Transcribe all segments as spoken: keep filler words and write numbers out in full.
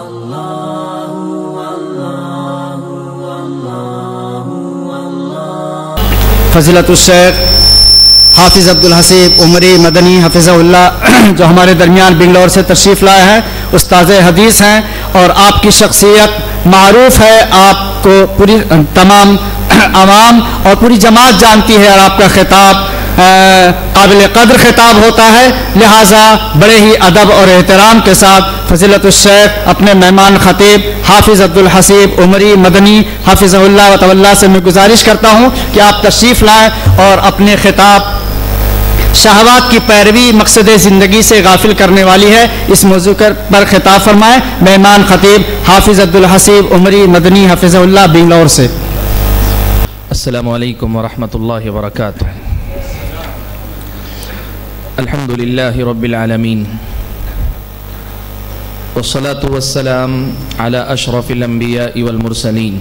فضیلت الشیخ حافظ عبدالحسیب عمری مدنی حفظہ اللہ جو ہمارے درمیان بنگلور سے تشریف لائے ہیں، استاذ حدیث ہیں اور آپ کی شخصیت معروف ہے، آپ کو پوری تمام عوام اور پوری جماعت جانتی ہے اور آپ کا خطاب قابل قدر خطاب ہوتا ہے، لہٰذا بڑے ہی ادب اور احترام کے ساتھ فضیلت الشیخ اپنے مہمان خطیب حافظ عبدالحسیب عمری مدنی حفظہ اللہ و تولا سے میں گزارش کرتا ہوں کہ آپ تشریف لائیں اور اپنے خطاب شہوات کی پیروی مقصد زندگی سے غافل کرنے والی ہے اس موضوع پر خطاب فرمائیں۔ مہمان خطیب حافظ عبدالحسیب عمری مدنی حفظہ اللہ بنگلور سے۔ السلام علیکم ورحمۃ اللہ وبرکاتہ۔ الحمد للہ رب العالمین والصلاة والسلام على اشرف الانبیاء والمرسلین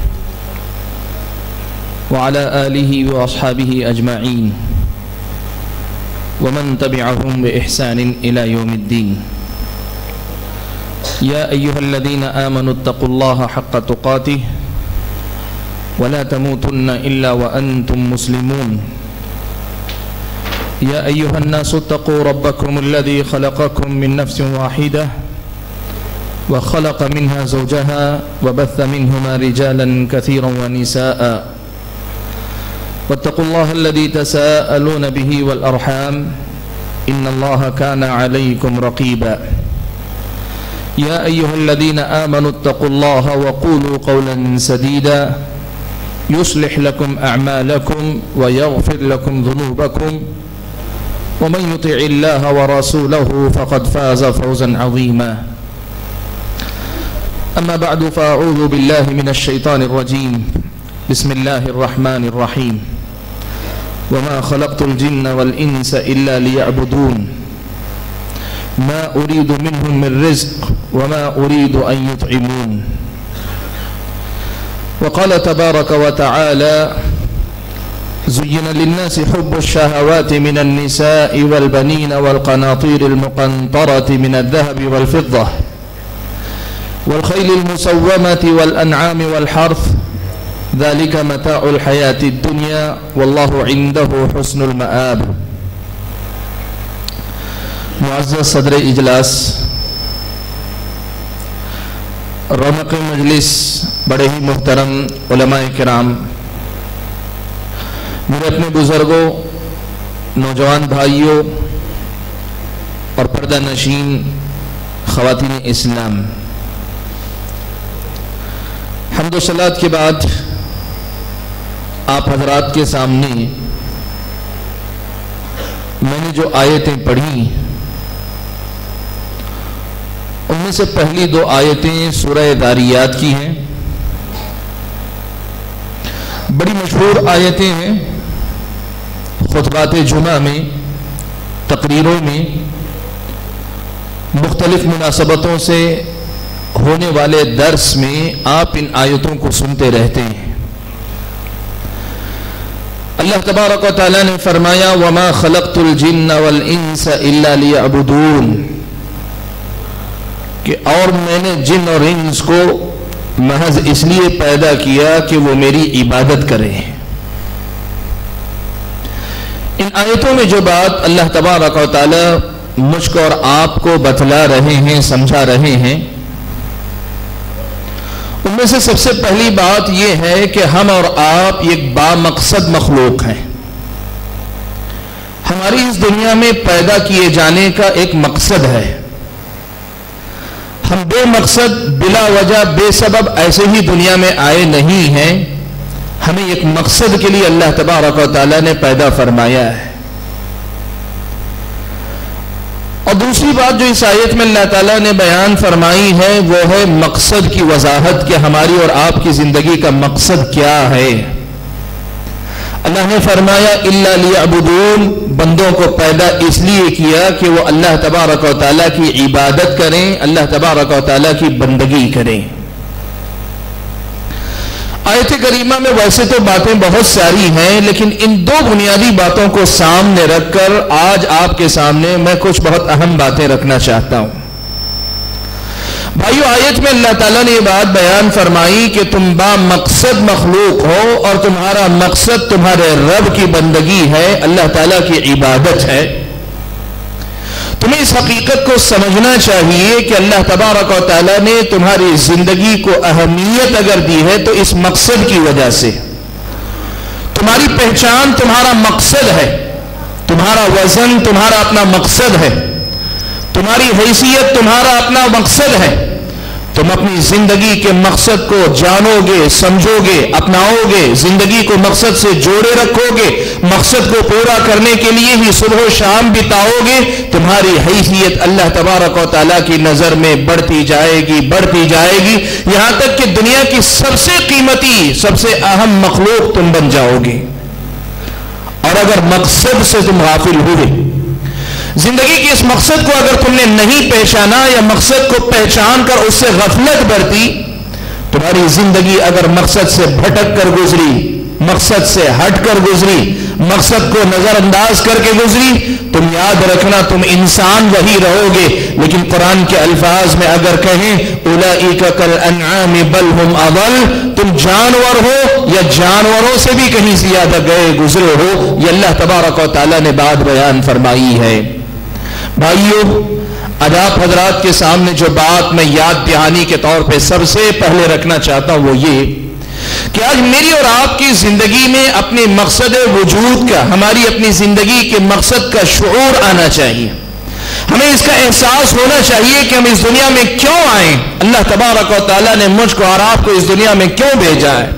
وعلى آلہ واصحابہ اجمعین ومن تبعهم بإحسان الى یوم الدین۔ یا ایہا الذین آمنوا اتقوا اللہ حق تقاتہ ولا تموتن الا وانتم مسلمون۔ یا ایہا الناس اتقوا ربکم الذی خلقکم من نفس واحدہ وخلق منها زوجها وبث منهما رجالا كثيرا ونساء واتقوا الله الذي تساءلون به والأرحام إن الله كان عليكم رقيبا۔ يا أيها الذين آمنوا اتقوا الله وقولوا قولا سديدا يصلح لكم أعمالكم ويغفر لكم ذنوبكم ومن يطع الله ورسوله فقد فاز فوزا عظيما۔ أما بعد فأعوذ بالله من الشيطان الرجيم بسم الله الرحمن الرحيم وما خلقت الجن والإنس إلا ليعبدون ما أريد منهم من رزق وما أريد أن يطعمون۔ وقال تبارك وتعالى زين للناس حب الشهوات من النساء والبنين والقناطير المقنطرة من الذهب والفضة والخيل المسومة والأنعام والحرث ذلك متاع الحياة الدنيا والله عنده حسن المآب۔ معزز صدر اجلاس، رونق مجلس، بڑے ہی محترم علماء کرام، میرے اپنے بزرگوں، نوجوان بھائیوں اور پردہ نشین خواتین اسلام، حمد و صلوات کے بعد آپ حضرات کے سامنے میں نے جو آیتیں پڑھی ان میں سے پہلی دو آیتیں سورہ ذاریات کی ہیں، بڑی مشہور آیتیں ہیں، خطبات جمعہ میں، تقریروں میں، مختلف مناسبتوں سے ہونے والے درس میں آپ ان آیتوں کو سنتے رہتے ہیں۔ اللہ تبارک و تعالیٰ نے فرمایا وَمَا خَلَقْتُ الْجِنَّ وَالْإِنسَ إِلَّا لِيَعْبُدُونَ، کہ اور میں نے جن اور انس کو محض اس لیے پیدا کیا کہ وہ میری عبادت کریں۔ ان آیتوں میں جو بات اللہ تبارک و تعالیٰ مجھ کو اور آپ کو بتلا رہے ہیں، سمجھا رہے ہیں، ان میں سے سب سے پہلی بات یہ ہے کہ ہم اور آپ ایک بامقصد مخلوق ہیں۔ ہماری اس دنیا میں پیدا کیے جانے کا ایک مقصد ہے۔ ہم بے مقصد بلا وجہ بے سبب ایسے ہی دنیا میں آئے نہیں ہیں، ہمیں ایک مقصد کے لیے اللہ تبارک و تعالیٰ نے پیدا فرمایا ہے۔ اور دوسری بات جو اس آیت میں اللہ تعالیٰ نے بیان فرمائی ہے وہ ہے مقصد کی وضاحت، کہ ہماری اور آپ کی زندگی کا مقصد کیا ہے۔ اللہ نے فرمایا اِلَّا لِيَعْبُدُونَ، بندوں کو پیدا اس لیے کیا کہ وہ اللہ تبارک و تعالیٰ کی عبادت کریں، اللہ تبارک و تعالیٰ کی بندگی کریں۔ آیت کریمہ میں ویسے تو باتیں بہت ساری ہیں، لیکن ان دو بنیادی باتوں کو سامنے رکھ کر آج آپ کے سامنے میں کچھ بہت اہم باتیں رکھنا چاہتا ہوں۔ بھائیو آیت میں اللہ تعالیٰ نے یہ بات بیان فرمائی کہ تم با مقصد مخلوق ہو اور تمہارا مقصد تمہارے رب کی بندگی ہے، اللہ تعالیٰ کی عبادت ہے۔ تمہیں اس حقیقت کو سمجھنا چاہیے کہ اللہ تبارک و تعالیٰ نے تمہاری زندگی کو اہمیت اگر دی ہے تو اس مقصد کی وجہ سے۔ تمہاری پہچان تمہارا مقصد ہے، تمہارا وزن تمہارا اپنا مقصد ہے، تمہاری حیثیت تمہارا اپنا مقصد ہے۔ تم اپنی زندگی کے مقصد کو جانو گے، سمجھو گے، اپناؤ گے، زندگی کو مقصد سے جوڑے رکھو گے، مقصد کو پورا کرنے کے لیے ہی صبح و شام بتاؤ گے، تمہاری حیثیت اللہ تبارک و تعالیٰ کی نظر میں بڑھتی جائے گی، بڑھتی جائے گی، یہاں تک کہ دنیا کی سب سے قیمتی، سب سے اہم مخلوق تم بن جاؤ گے۔ اور اگر مقصد سے تم غافل ہوئے، زندگی کے اس مقصد کو اگر تم نے نہیں پہچانا یا مقصد کو پہچان کر اس سے غفلت برتی، تمہاری زندگی اگر مقصد سے بھٹک کر گزری، مقصد سے ہٹ کر گزری، مقصد کو نظر انداز کر کے گزری، تم یاد رکھنا تم انسان وہی رہو گے، لیکن قرآن کے الفاظ میں اگر کہیں اولئک کالانعام بل ہم اضل، تم جانور ہو یا جانوروں سے بھی کہیں زیادہ گئے گزرے ہو، یہ اللہ تبارک و تعالیٰ نے بات بیان فرمائی ہے۔ بھائیو، آج آپ حضرات کے سامنے جو بات میں یاد دہانی کے طور پہ سب سے پہلے رکھنا چاہتا ہوں وہ یہ کہ آج میری اور آپ کی زندگی میں اپنے مقصد وجود کا، ہماری اپنی زندگی کے مقصد کا شعور آنا چاہیے۔ ہمیں اس کا احساس ہونا چاہیے کہ ہم اس دنیا میں کیوں آئیں، اللہ تبارک و تعالیٰ نے مجھ کو اور آپ کو اس دنیا میں کیوں بھیجا ہے۔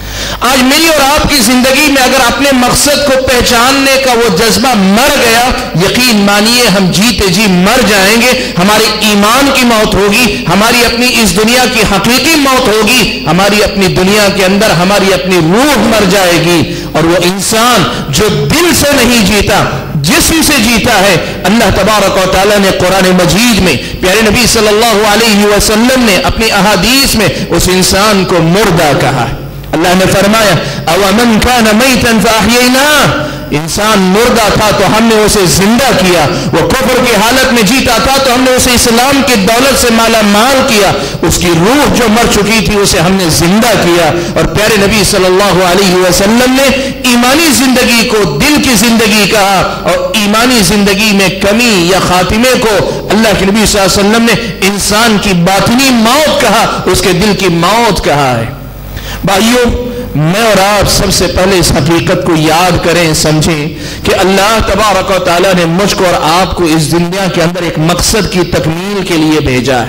آج میری اور آپ کی زندگی میں اگر اپنے مقصد کو پہچاننے کا وہ جذبہ مر گیا، یقین مانیے ہم جیتے جی مر جائیں گے، ہمارے ایمان کی موت ہوگی، ہماری اپنی اس دنیا کی حقیقی موت ہوگی، ہماری اپنی دنیا کے اندر ہماری اپنی روح مر جائے گی، اور وہ انسان جو دل سے نہیں جیتا، جسم سے جیتا ہے، اللہ تبارک و تعالیٰ نے قرآن مجید میں، پیارے نبی صلی اللہ علیہ وسلم نے اپنی احادیث میں اس انسان کو مردہ کہا۔ اللہ نے فرمایا اوَمَنْ كَانَ مَيْتًا فَأَحْيَيْنَاهُ، انسان مردہ تھا تو ہم نے اسے زندہ کیا، وہ کفر کی حالت میں جیتا تھا تو ہم نے اسے اسلام کی دولت سے مالا مال کیا، اس کی روح جو مر چکی تھی اسے ہم نے زندہ کیا۔ اور پیارے نبی صلی اللہ علیہ وسلم نے ایمانی زندگی کو دل کی زندگی کہا، اور ایمانی زندگی میں کمی یا خاتمے کو اللہ کے نبی صلی اللہ علیہ وسلم نے انسان کی باطنی موت کہا، اس کے دل کی موت کہا ہے۔ بھائیو، میں اور آپ سب سے پہلے اس حقیقت کو یاد کریں، سمجھیں کہ اللہ تبارک و تعالیٰ نے مجھ کو اور آپ کو اس دنیا کے اندر ایک مقصد کی تکمیل کے لیے بھیجا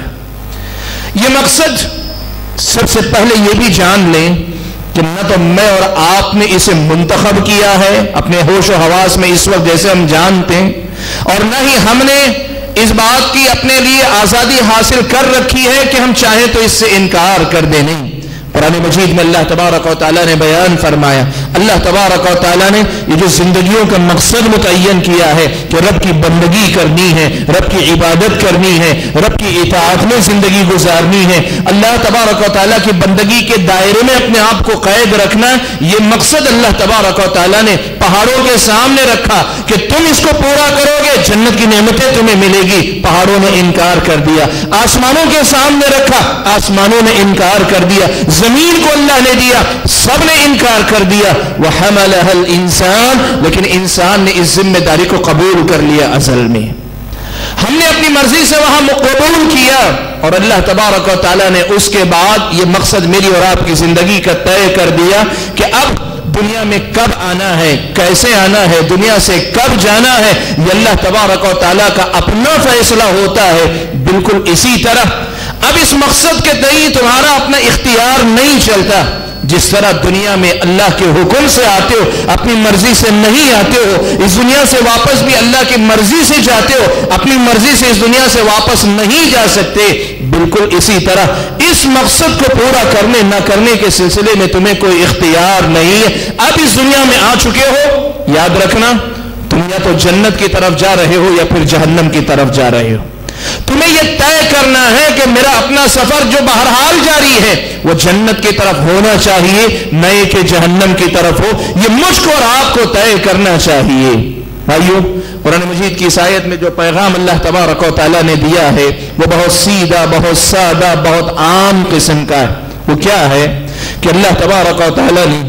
ہے۔ یہ مقصد سب سے پہلے یہ بھی جان لیں کہ نہ تو میں اور آپ نے اسے منتخب کیا ہے اپنے ہوش و حواس میں اس وقت جیسے ہم جانتے ہیں، اور نہ ہی ہم نے اس بات کی اپنے لیے آزادی حاصل کر رکھی ہے کہ ہم چاہیں تو اس سے انکار کر دیں۔ نہیں، قرآن مجید میں اللہ تبارک و تعالیٰ نے بیان فرمایا، اللہ تبارک و تعالیٰ نے یہ جو زندگیوں کا مقصد متعین کیا ہے کہ رب کی بندگی کرنی ہے، رب کی عبادت کرنی ہے، رب کی اطاعت میں زندگی گزارنی ہے، اللہ تبارک و تعالیٰ کی بندگی کے دائرے میں اپنے آپ کو قید رکھنا، یہ مقصد اللہ تبارک و تعالیٰ نے پہاڑوں کے سامنے رکھا کہ تم اس کو پورا کرو گے جنت کی نعمتیں تمہیں ملے گی، پہاڑوں نے انکار کر دیا۔ آسمانوں کے سامنے رکھا، آسمانوں نے انکار کر دیا۔ زمین کو اللہ نے دیا، سب نے انکار کر دیا۔ وَحَمَلَهَا الْإِنسَانُ، لیکن انسان نے اس ذمہ داری کو قبول کر لیا۔ ازل میں ہم نے اپنی مرضی سے وہاں قبول کیا، اور اللہ تبارک و تعالیٰ نے اس کے بعد یہ مقصد میری اور آپ کی زندگی کا طے کر دیا کہ اب دنیا میں کب آنا ہے، کیسے آنا ہے، دنیا سے کب جانا ہے، یہ اللہ تبارک و تعالیٰ کا اپنا فیصلہ ہوتا ہے۔ بالکل اسی طرح اب اس مقصد کے تئیں تمہارا اپنا اختیار نہیں چلتا۔ جس طرح دنیا میں اللہ کے حکم سے آتے ہو، اپنی مرضی سے نہیں آتے ہو، اس دنیا سے واپس بھی اللہ کی مرضی سے جاتے ہو، اپنی مرضی سے اس دنیا سے واپس نہیں جا سکتے، بالکل اسی طرح اس مقصد کو پورا کرنے نہ کرنے کے سلسلے میں تمہیں کوئی اختیار نہیں ہے۔ اب اس دنیا میں آ چکے ہو، یاد رکھنا تم یا تو جنت کی طرف جا رہے ہو یا پھر جہنم کی طرف جا رہے ہو۔ تمہیں یہ طے کرنا ہے کہ میرا اپنا سفر جو بہرحال جاری ہے وہ جنت کی طرف ہونا چاہیے، نئے کہ جہنم کی طرف ہو، یہ مجھ کو اور آپ کو طے کرنا چاہیے۔ بھائیو، قرآن مجید کی اس آیت میں جو پیغام اللہ تبارک و تعالیٰ نے دیا ہے وہ بہت سیدھا، بہت سادہ، بہت عام قسم کا ہے۔ وہ کیا ہے کہ اللہ تبارک و تعالیٰ نے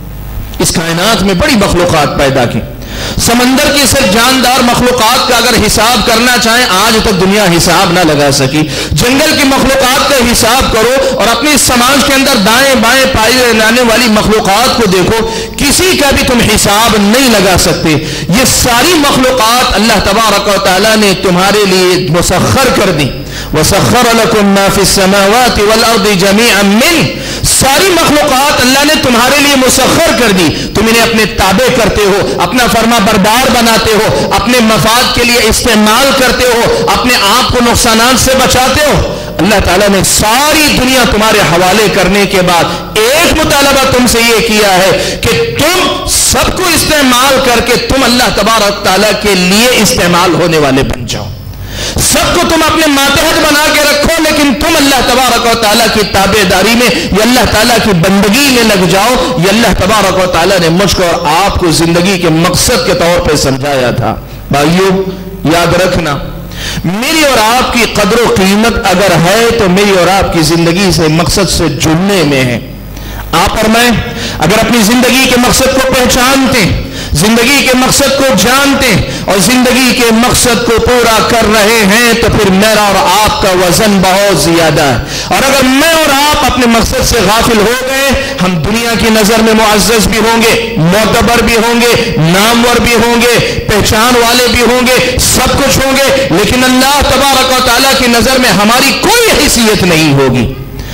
اس کائنات میں بڑی مخلوقات پیدا کی۔ سمندر کی صرف جاندار مخلوقات کا اگر حساب کرنا چاہیں آج تک دنیا حساب نہ لگا سکی۔ جنگل کی مخلوقات کا حساب کرو اور اپنے سماج کے اندر دائیں بائیں پائی جانے والی مخلوقات کو دیکھو، کسی کا بھی تم حساب نہیں لگا سکتے۔ یہ ساری مخلوقات اللہ تبارک و تعالیٰ نے تمہارے لیے مسخر کر دی۔ وَسَخَّرَ لَكُم مَّا فِي السَّمَاوَاتِ وَالْأَرْضِ جَمِيعًا مِّنْهُ، ساری مخلوقات اللہ نے تمہارے لیے مسخر کر دی، تم انہیں اپنے تابع کرتے ہو، اپنا فرما بردار بناتے ہو، اپنے مفاد کے لیے استعمال کرتے ہو، اپنے آپ کو نقصانات سے بچاتے ہو۔ اللہ تعالیٰ نے ساری دنیا تمہارے حوالے کرنے کے بعد ایک مطالبہ تم سے یہ کیا ہے کہ تم سب کو استعمال کر کے تم اللہ تبارک تعالیٰ کے لیے استعمال ہونے والے بن جاؤ۔ سب کو تم اپنے ماتحت بنا کے رکھو، لیکن تم اللہ تبارک و تعالیٰ کی تابع داری میں، یہ اللہ تعالیٰ کی بندگی میں لگ جاؤ۔ یہ اللہ تبارک و تعالیٰ نے مجھ کو اور آپ کو زندگی کے مقصد کے طور پہ سمجھایا تھا۔ بھائیو یاد رکھنا، میری اور آپ کی قدر و قیمت اگر ہے تو میری اور آپ کی زندگی سے مقصد سے جڑنے میں ہے۔ آپ اور میں اگر اپنی زندگی کے مقصد کو پہچانتے، زندگی کے مقصد کو جانتے اور زندگی کے مقصد کو پورا کر رہے ہیں تو پھر میرا اور آپ کا وزن بہت زیادہ ہے۔ اور اگر میں اور آپ اپنے مقصد سے غافل ہو گئے، ہم دنیا کی نظر میں معزز بھی ہوں گے، معتبر بھی ہوں گے، نامور بھی ہوں گے، پہچان والے بھی ہوں گے، سب کچھ ہوں گے، لیکن اللہ تبارک و تعالیٰ کی نظر میں ہماری کوئی حیثیت نہیں ہوگی۔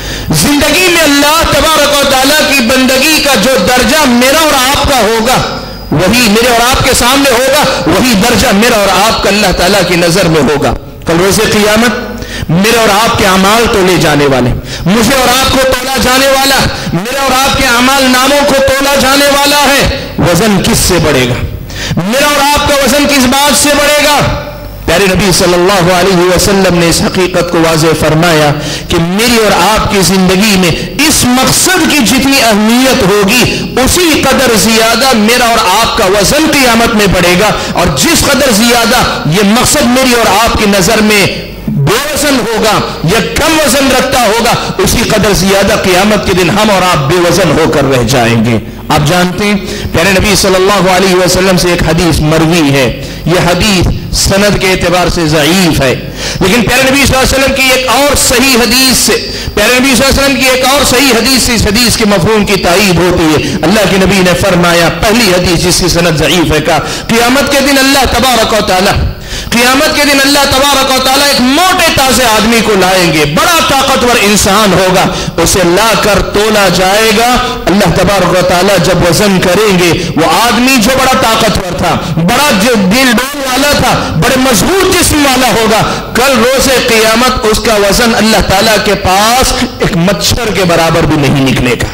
زندگی میں اللہ تبارک و تعالیٰ کی بندگی کا جو درجہ میرا اور آپ کا ہوگا، وہی میرے اور آپ کے سامنے ہوگا، وہی درجہ میرا اور آپ کا اللہ تعالیٰ کی نظر میں ہوگا۔ کل روز قیامت میرے اور آپ کے اعمال تولے جانے والے، مجھے اور آپ کو تولا جانے والا، میرے اور آپ کے اعمال ناموں کو تولا جانے والا ہے۔ وزن کس سے بڑھے گا؟ میرا اور آپ کا وزن کس بات سے بڑھے گا؟ پیارے نبی صلی اللہ علیہ وسلم نے اس حقیقت کو واضح فرمایا کہ میری اور آپ کی زندگی میں اس مقصد کی جتنی اہمیت ہوگی اسی قدر زیادہ میرا اور آپ کا وزن قیامت میں بڑھے گا، اور جس قدر زیادہ یہ مقصد میری اور آپ کی نظر میں بے وزن ہوگا یا کم وزن رکھتا ہوگا، اسی قدر زیادہ قیامت کے دن ہم اور آپ بے وزن ہو کر رہ جائیں گے۔ آپ جانتے ہیں پیارے نبی صلی اللہ علیہ وسلم سے ایک حدیث مروی ہے، یہ حدیث سند کے اعتبار سے ضعیف ہے، لیکن پیارے نبی صلی اللہ علیہ وسلم کی ایک اور صحیح حدیث سے پیارے نبی صلی اللہ علیہ وسلم کی ایک اور صحیح حدیث سے اس حدیث کے مفہوم کی تائید ہوتی ہے۔ اللہ کے نبی نے فرمایا، پہلی حدیث جس کی سند ضعیف ہے، کا قیامت کے دن اللہ تبارک و تعالی قیامت کے دن اللہ تبارک و تعالیٰ ایک موٹے تازے آدمی کو لائیں گے، بڑا طاقتور انسان ہوگا، اسے لا کر تولا جائے گا۔ اللہ تبارک و تعالیٰ جب وزن کریں گے، وہ آدمی جو بڑا طاقتور تھا، بڑا جو دل ڈول والا تھا، بڑے مضبوط جسم والا ہوگا، کل روز قیامت اس کا وزن اللہ تعالیٰ کے پاس ایک مچھر کے برابر بھی نہیں نکلے گا۔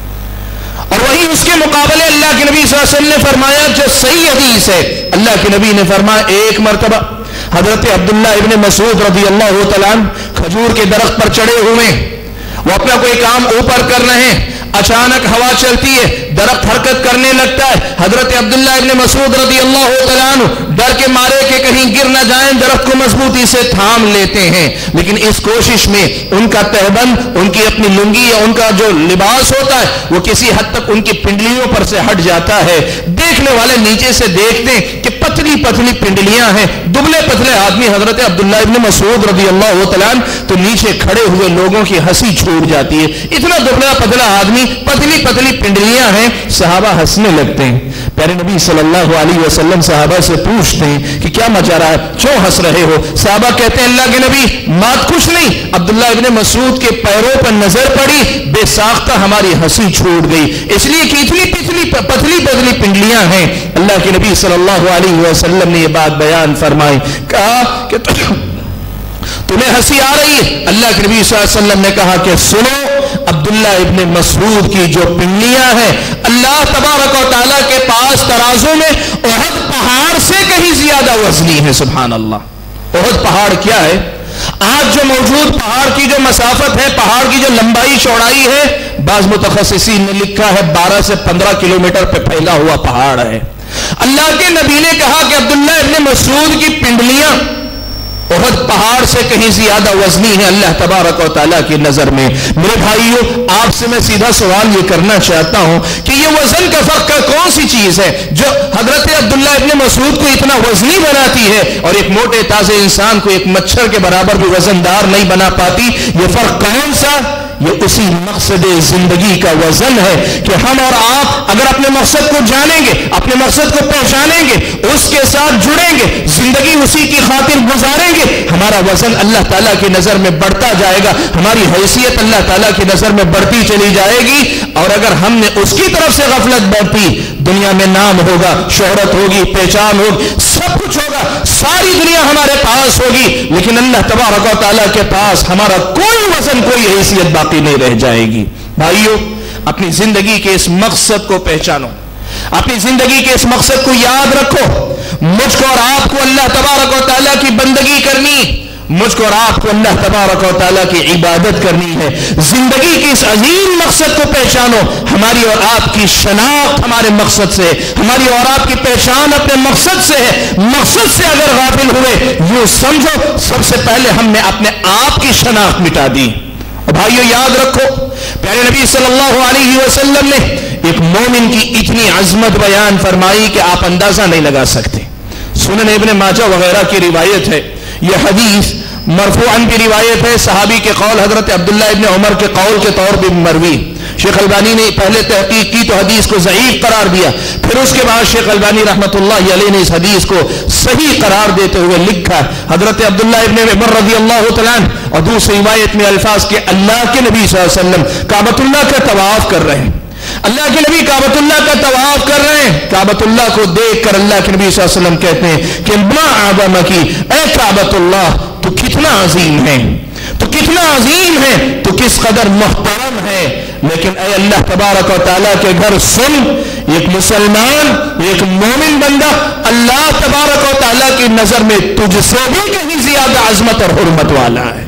اور وہی اس کے مقابلے اللہ کے نبی صلی اللہ علیہ وسلم نے فرمایا جو صحیح حدیث ہے، اللہ کے نبی نے فرمایا ایک مرتبہ حضرت عبداللہ ابن مسعود رضی اللہ تعالیٰ عنہ کھجور کے درخت پر چڑھے ہوئے، وہ اپنا کوئی کام اوپر کر رہے ہیں، اچانک ہوا چلتی ہے، درخت حرکت کرنے لگتا ہے۔ حضرت عبداللہ ابن مسعود رضی اللہ تعالیٰ عنہ ڈر کے مارے کہ کہیں گر نہ جائیں، درخت کو مضبوطی سے تھام لیتے ہیں، لیکن اس کوشش میں ان کا تہبند، ان کی اپنی لنگی یا ان کا جو لباس ہوتا ہے وہ کسی حد تک ان کی پنڈلیوں پر سے ہٹ جاتا ہے۔ دیکھنے والے نیچے سے دیکھتے ہیں کہ پتلی پتلی پنڈلیاں ہیں، دبلے پتلے آدمی حضرت عبداللہ ابن مسعود رضی اللہ تعالیٰ عنہ، تو نیچے کھڑے ہوئے لوگوں کی ہنسی چھوٹ جاتی ہے، اتنا دبلا پتلا آدمی، پتلی پتلی پنڈلیاں ہیں، صحابہ ہنسنے لگتے ہیں۔ پیارے نبی صلی اللہ علیہ وسلم صحابہ سے پوچھتے ہیں کہ کیا مچا رہا ہے، کیوں ہنس رہے ہو؟ صحابہ کہتے ہیں اللہ کے نبی بات کچھ نہیں، عبداللہ ابن مسعود کے پیروں پر نظر پڑی، بے ساختہ ہماری ہنسی چھوٹ گئی، اس لیے کہ اتنی پتلی پتلی پتلی پنڈلیاں ہیں۔ اللہ کے نبی صلی اللہ علیہ وسلم نے یہ بات بیان فرمائی، کہا کہ تمہیں ہنسی آ رہی ہے؟ اللہ کے نبی صلی اللہ علیہ وسلم نے کہا کہ سنو، عبداللہ ابن مسعود کی جو پنڈلیاں ہیں اللہ تبارک و تعالیٰ کے پاس ترازو میں احد پہاڑ سے کہیں زیادہ وزنی ہے۔ سبحان اللہ، احد پہاڑ کیا ہے؟ آج جو موجود پہاڑ کی جو مسافت ہے، پہاڑ کی جو لمبائی چوڑائی ہے، بعض متخصصین نے لکھا ہے بارہ سے پندرہ کلومیٹر پہ پھیلا ہوا پہاڑ ہے۔ اللہ کے نبی نے کہا کہ عبداللہ ابن مسعود کی پنڈلیاں احد پہاڑ سے کہیں زیادہ وزنی ہے اللہ تبارک و تعالیٰ کی نظر میں۔ میرے بھائیوں، آپ سے میں سیدھا سوال یہ کرنا چاہتا ہوں کہ یہ وزن کا فرق کا کون سی چیز ہے جو حضرت عبداللہ ابن مسعود کو اتنا وزنی بناتی ہے اور ایک موٹے تازے انسان کو ایک مچھر کے برابر بھی وزندار نہیں بنا پاتی؟ یہ فرق کون سا؟ یہ اسی مقصد زندگی کا وزن ہے کہ ہم اور آپ اگر اپنے مقصد کو جانیں گے، اپنے مقصد کو پہچانیں گے، اس کے ساتھ جڑیں گے، زندگی اسی کی خاطر گزاریں گے، ہمارا وزن اللہ تعالیٰ کی نظر میں بڑھتا جائے گا، ہماری حیثیت اللہ تعالیٰ کی نظر میں بڑھتی چلی جائے گی۔ اور اگر ہم نے اس کی طرف سے غفلت برتی، دنیا میں نام ہوگا، شہرت ہوگی، پہچان ہوگی، سب کچھ ہوگا، ساری دنیا ہمارے پاس ہوگی، لیکن اللہ تبارک و تعالیٰ کے پاس ہمارا کوئی وزن، کوئی حیثیت باقی نہیں رہ جائے گی۔ بھائیو، اپنی زندگی کے اس مقصد کو پہچانو، اپنی زندگی کے اس مقصد کو یاد رکھو۔ مجھ کو اور آپ کو اللہ تبارک و تعالیٰ کی بندگی کرنی، مجھ کو اور آپ کو اللہ تبارک و تعالیٰ کی عبادت کرنی ہے۔ زندگی کے اس عظیم مقصد کو پہچانو۔ ہماری اور آپ کی شناخت ہمارے مقصد سے، ہماری اور آپ کی پہچان اپنے مقصد سے ہے۔ مقصد سے اگر غافل ہوئے، یوں سمجھو سب سے پہلے ہم نے اپنے آپ کی شناخت مٹا دی۔ اور بھائیو یاد رکھو، پیارے نبی صلی اللہ علیہ وسلم نے ایک مومن کی اتنی عظمت بیان فرمائی کہ آپ اندازہ نہیں لگا سکتے۔ سنن ابن ماجہ وغیرہ کی روایت ہے، یہ حدیث مرفوعاً کی روایت ہے، صحابی کے قول حضرت عبداللہ ابن عمر کے قول کے طور پر مروی۔ شیخ البانی نے پہلے تحقیق کی تو حدیث کو ضعیف قرار دیا، پھر اس کے بعد شیخ البانی رحمۃ اللہ علیہ نے اس حدیث کو صحیح قرار دیتے ہوئے لکھا، حضرت عبداللہ ابن عمر رضی اللہ تعالیٰ عنہ، اور دوسری روایت میں الفاظ کے اللہ کے نبی صلی اللہ علیہ وسلم کعبۃ اللہ کا طواف کر رہے ہیں، اللہ کے نبی کعبۃ اللہ کا طواف کر رہے ہیں، کعبۃ اللہ کو دیکھ کر اللہ کے نبی صلی اللہ علیہ وسلم کہتے ہیں کہ ما اعظمکی، اے کعبۃ اللہ تو کتنا عظیم ہے، تو کتنا عظیم ہے، تو کس قدر محترم ہے، لیکن اے اللہ تبارک و تعالیٰ کے گھر سن، ایک مسلمان، ایک مومن بندہ اللہ تبارک و تعالیٰ کی نظر میں تجھ سے بھی کہیں زیادہ عظمت اور حرمت والا ہے۔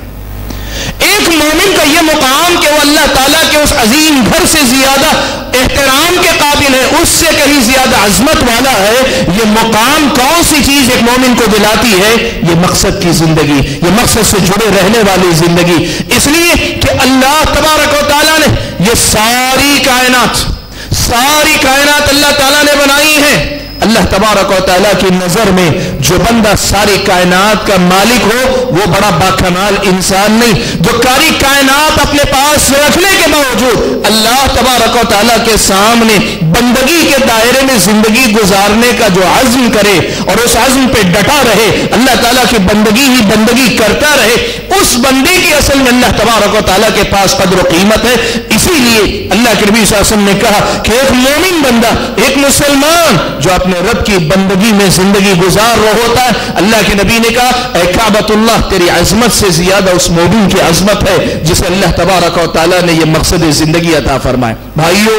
ایک مومن کا یہ مقام کہ وہ اللہ تعالیٰ کے اس عظیم گھر سے زیادہ احترام کے قابل ہے، اس سے کہیں زیادہ عظمت والا ہے۔ یہ مقام کون سی چیز ایک مومن کو دلاتی ہے؟ یہ مقصد کی زندگی، یہ مقصد سے جڑے رہنے والی زندگی۔ اس لیے کہ اللہ تبارک و تعالیٰ نے یہ ساری کائنات، ساری کائنات اللہ تعالیٰ نے بنائی ہے۔ اللہ تبارک و تعالیٰ کی نظر میں جو بندہ ساری کائنات کا مالک ہو وہ بڑا باکمال انسان نہیں، جو کاری کائنات اپنے پاس رکھنے کے باوجود اللہ تبارک و تعالیٰ کے سامنے بندگی کے دائرے میں زندگی گزارنے کا جو عزم کرے اور اس عزم پہ ڈٹا رہے، اللہ تعالیٰ کی بندگی ہی بندگی کرتا رہے، اس بندے کی اصل میں اللہ تبارک و تعالیٰ کے پاس قدر و قیمت ہے۔ اسی لیے اللہ کے نبی صلی اللہ علیہ وسلم نے کہا کہ ایک مومن بندہ، ایک مسلمان جو اپنے رب کی بندگی میں زندگی گزار رہا ہوتا ہے، اللہ کے نبی نے کہا اے کعبۃ اللہ تیری عظمت سے زیادہ اس مومن کی عظمت ہے جسے اللہ تبارک و تعالیٰ نے یہ مقصد زندگی عطا فرمائے۔ بھائیو،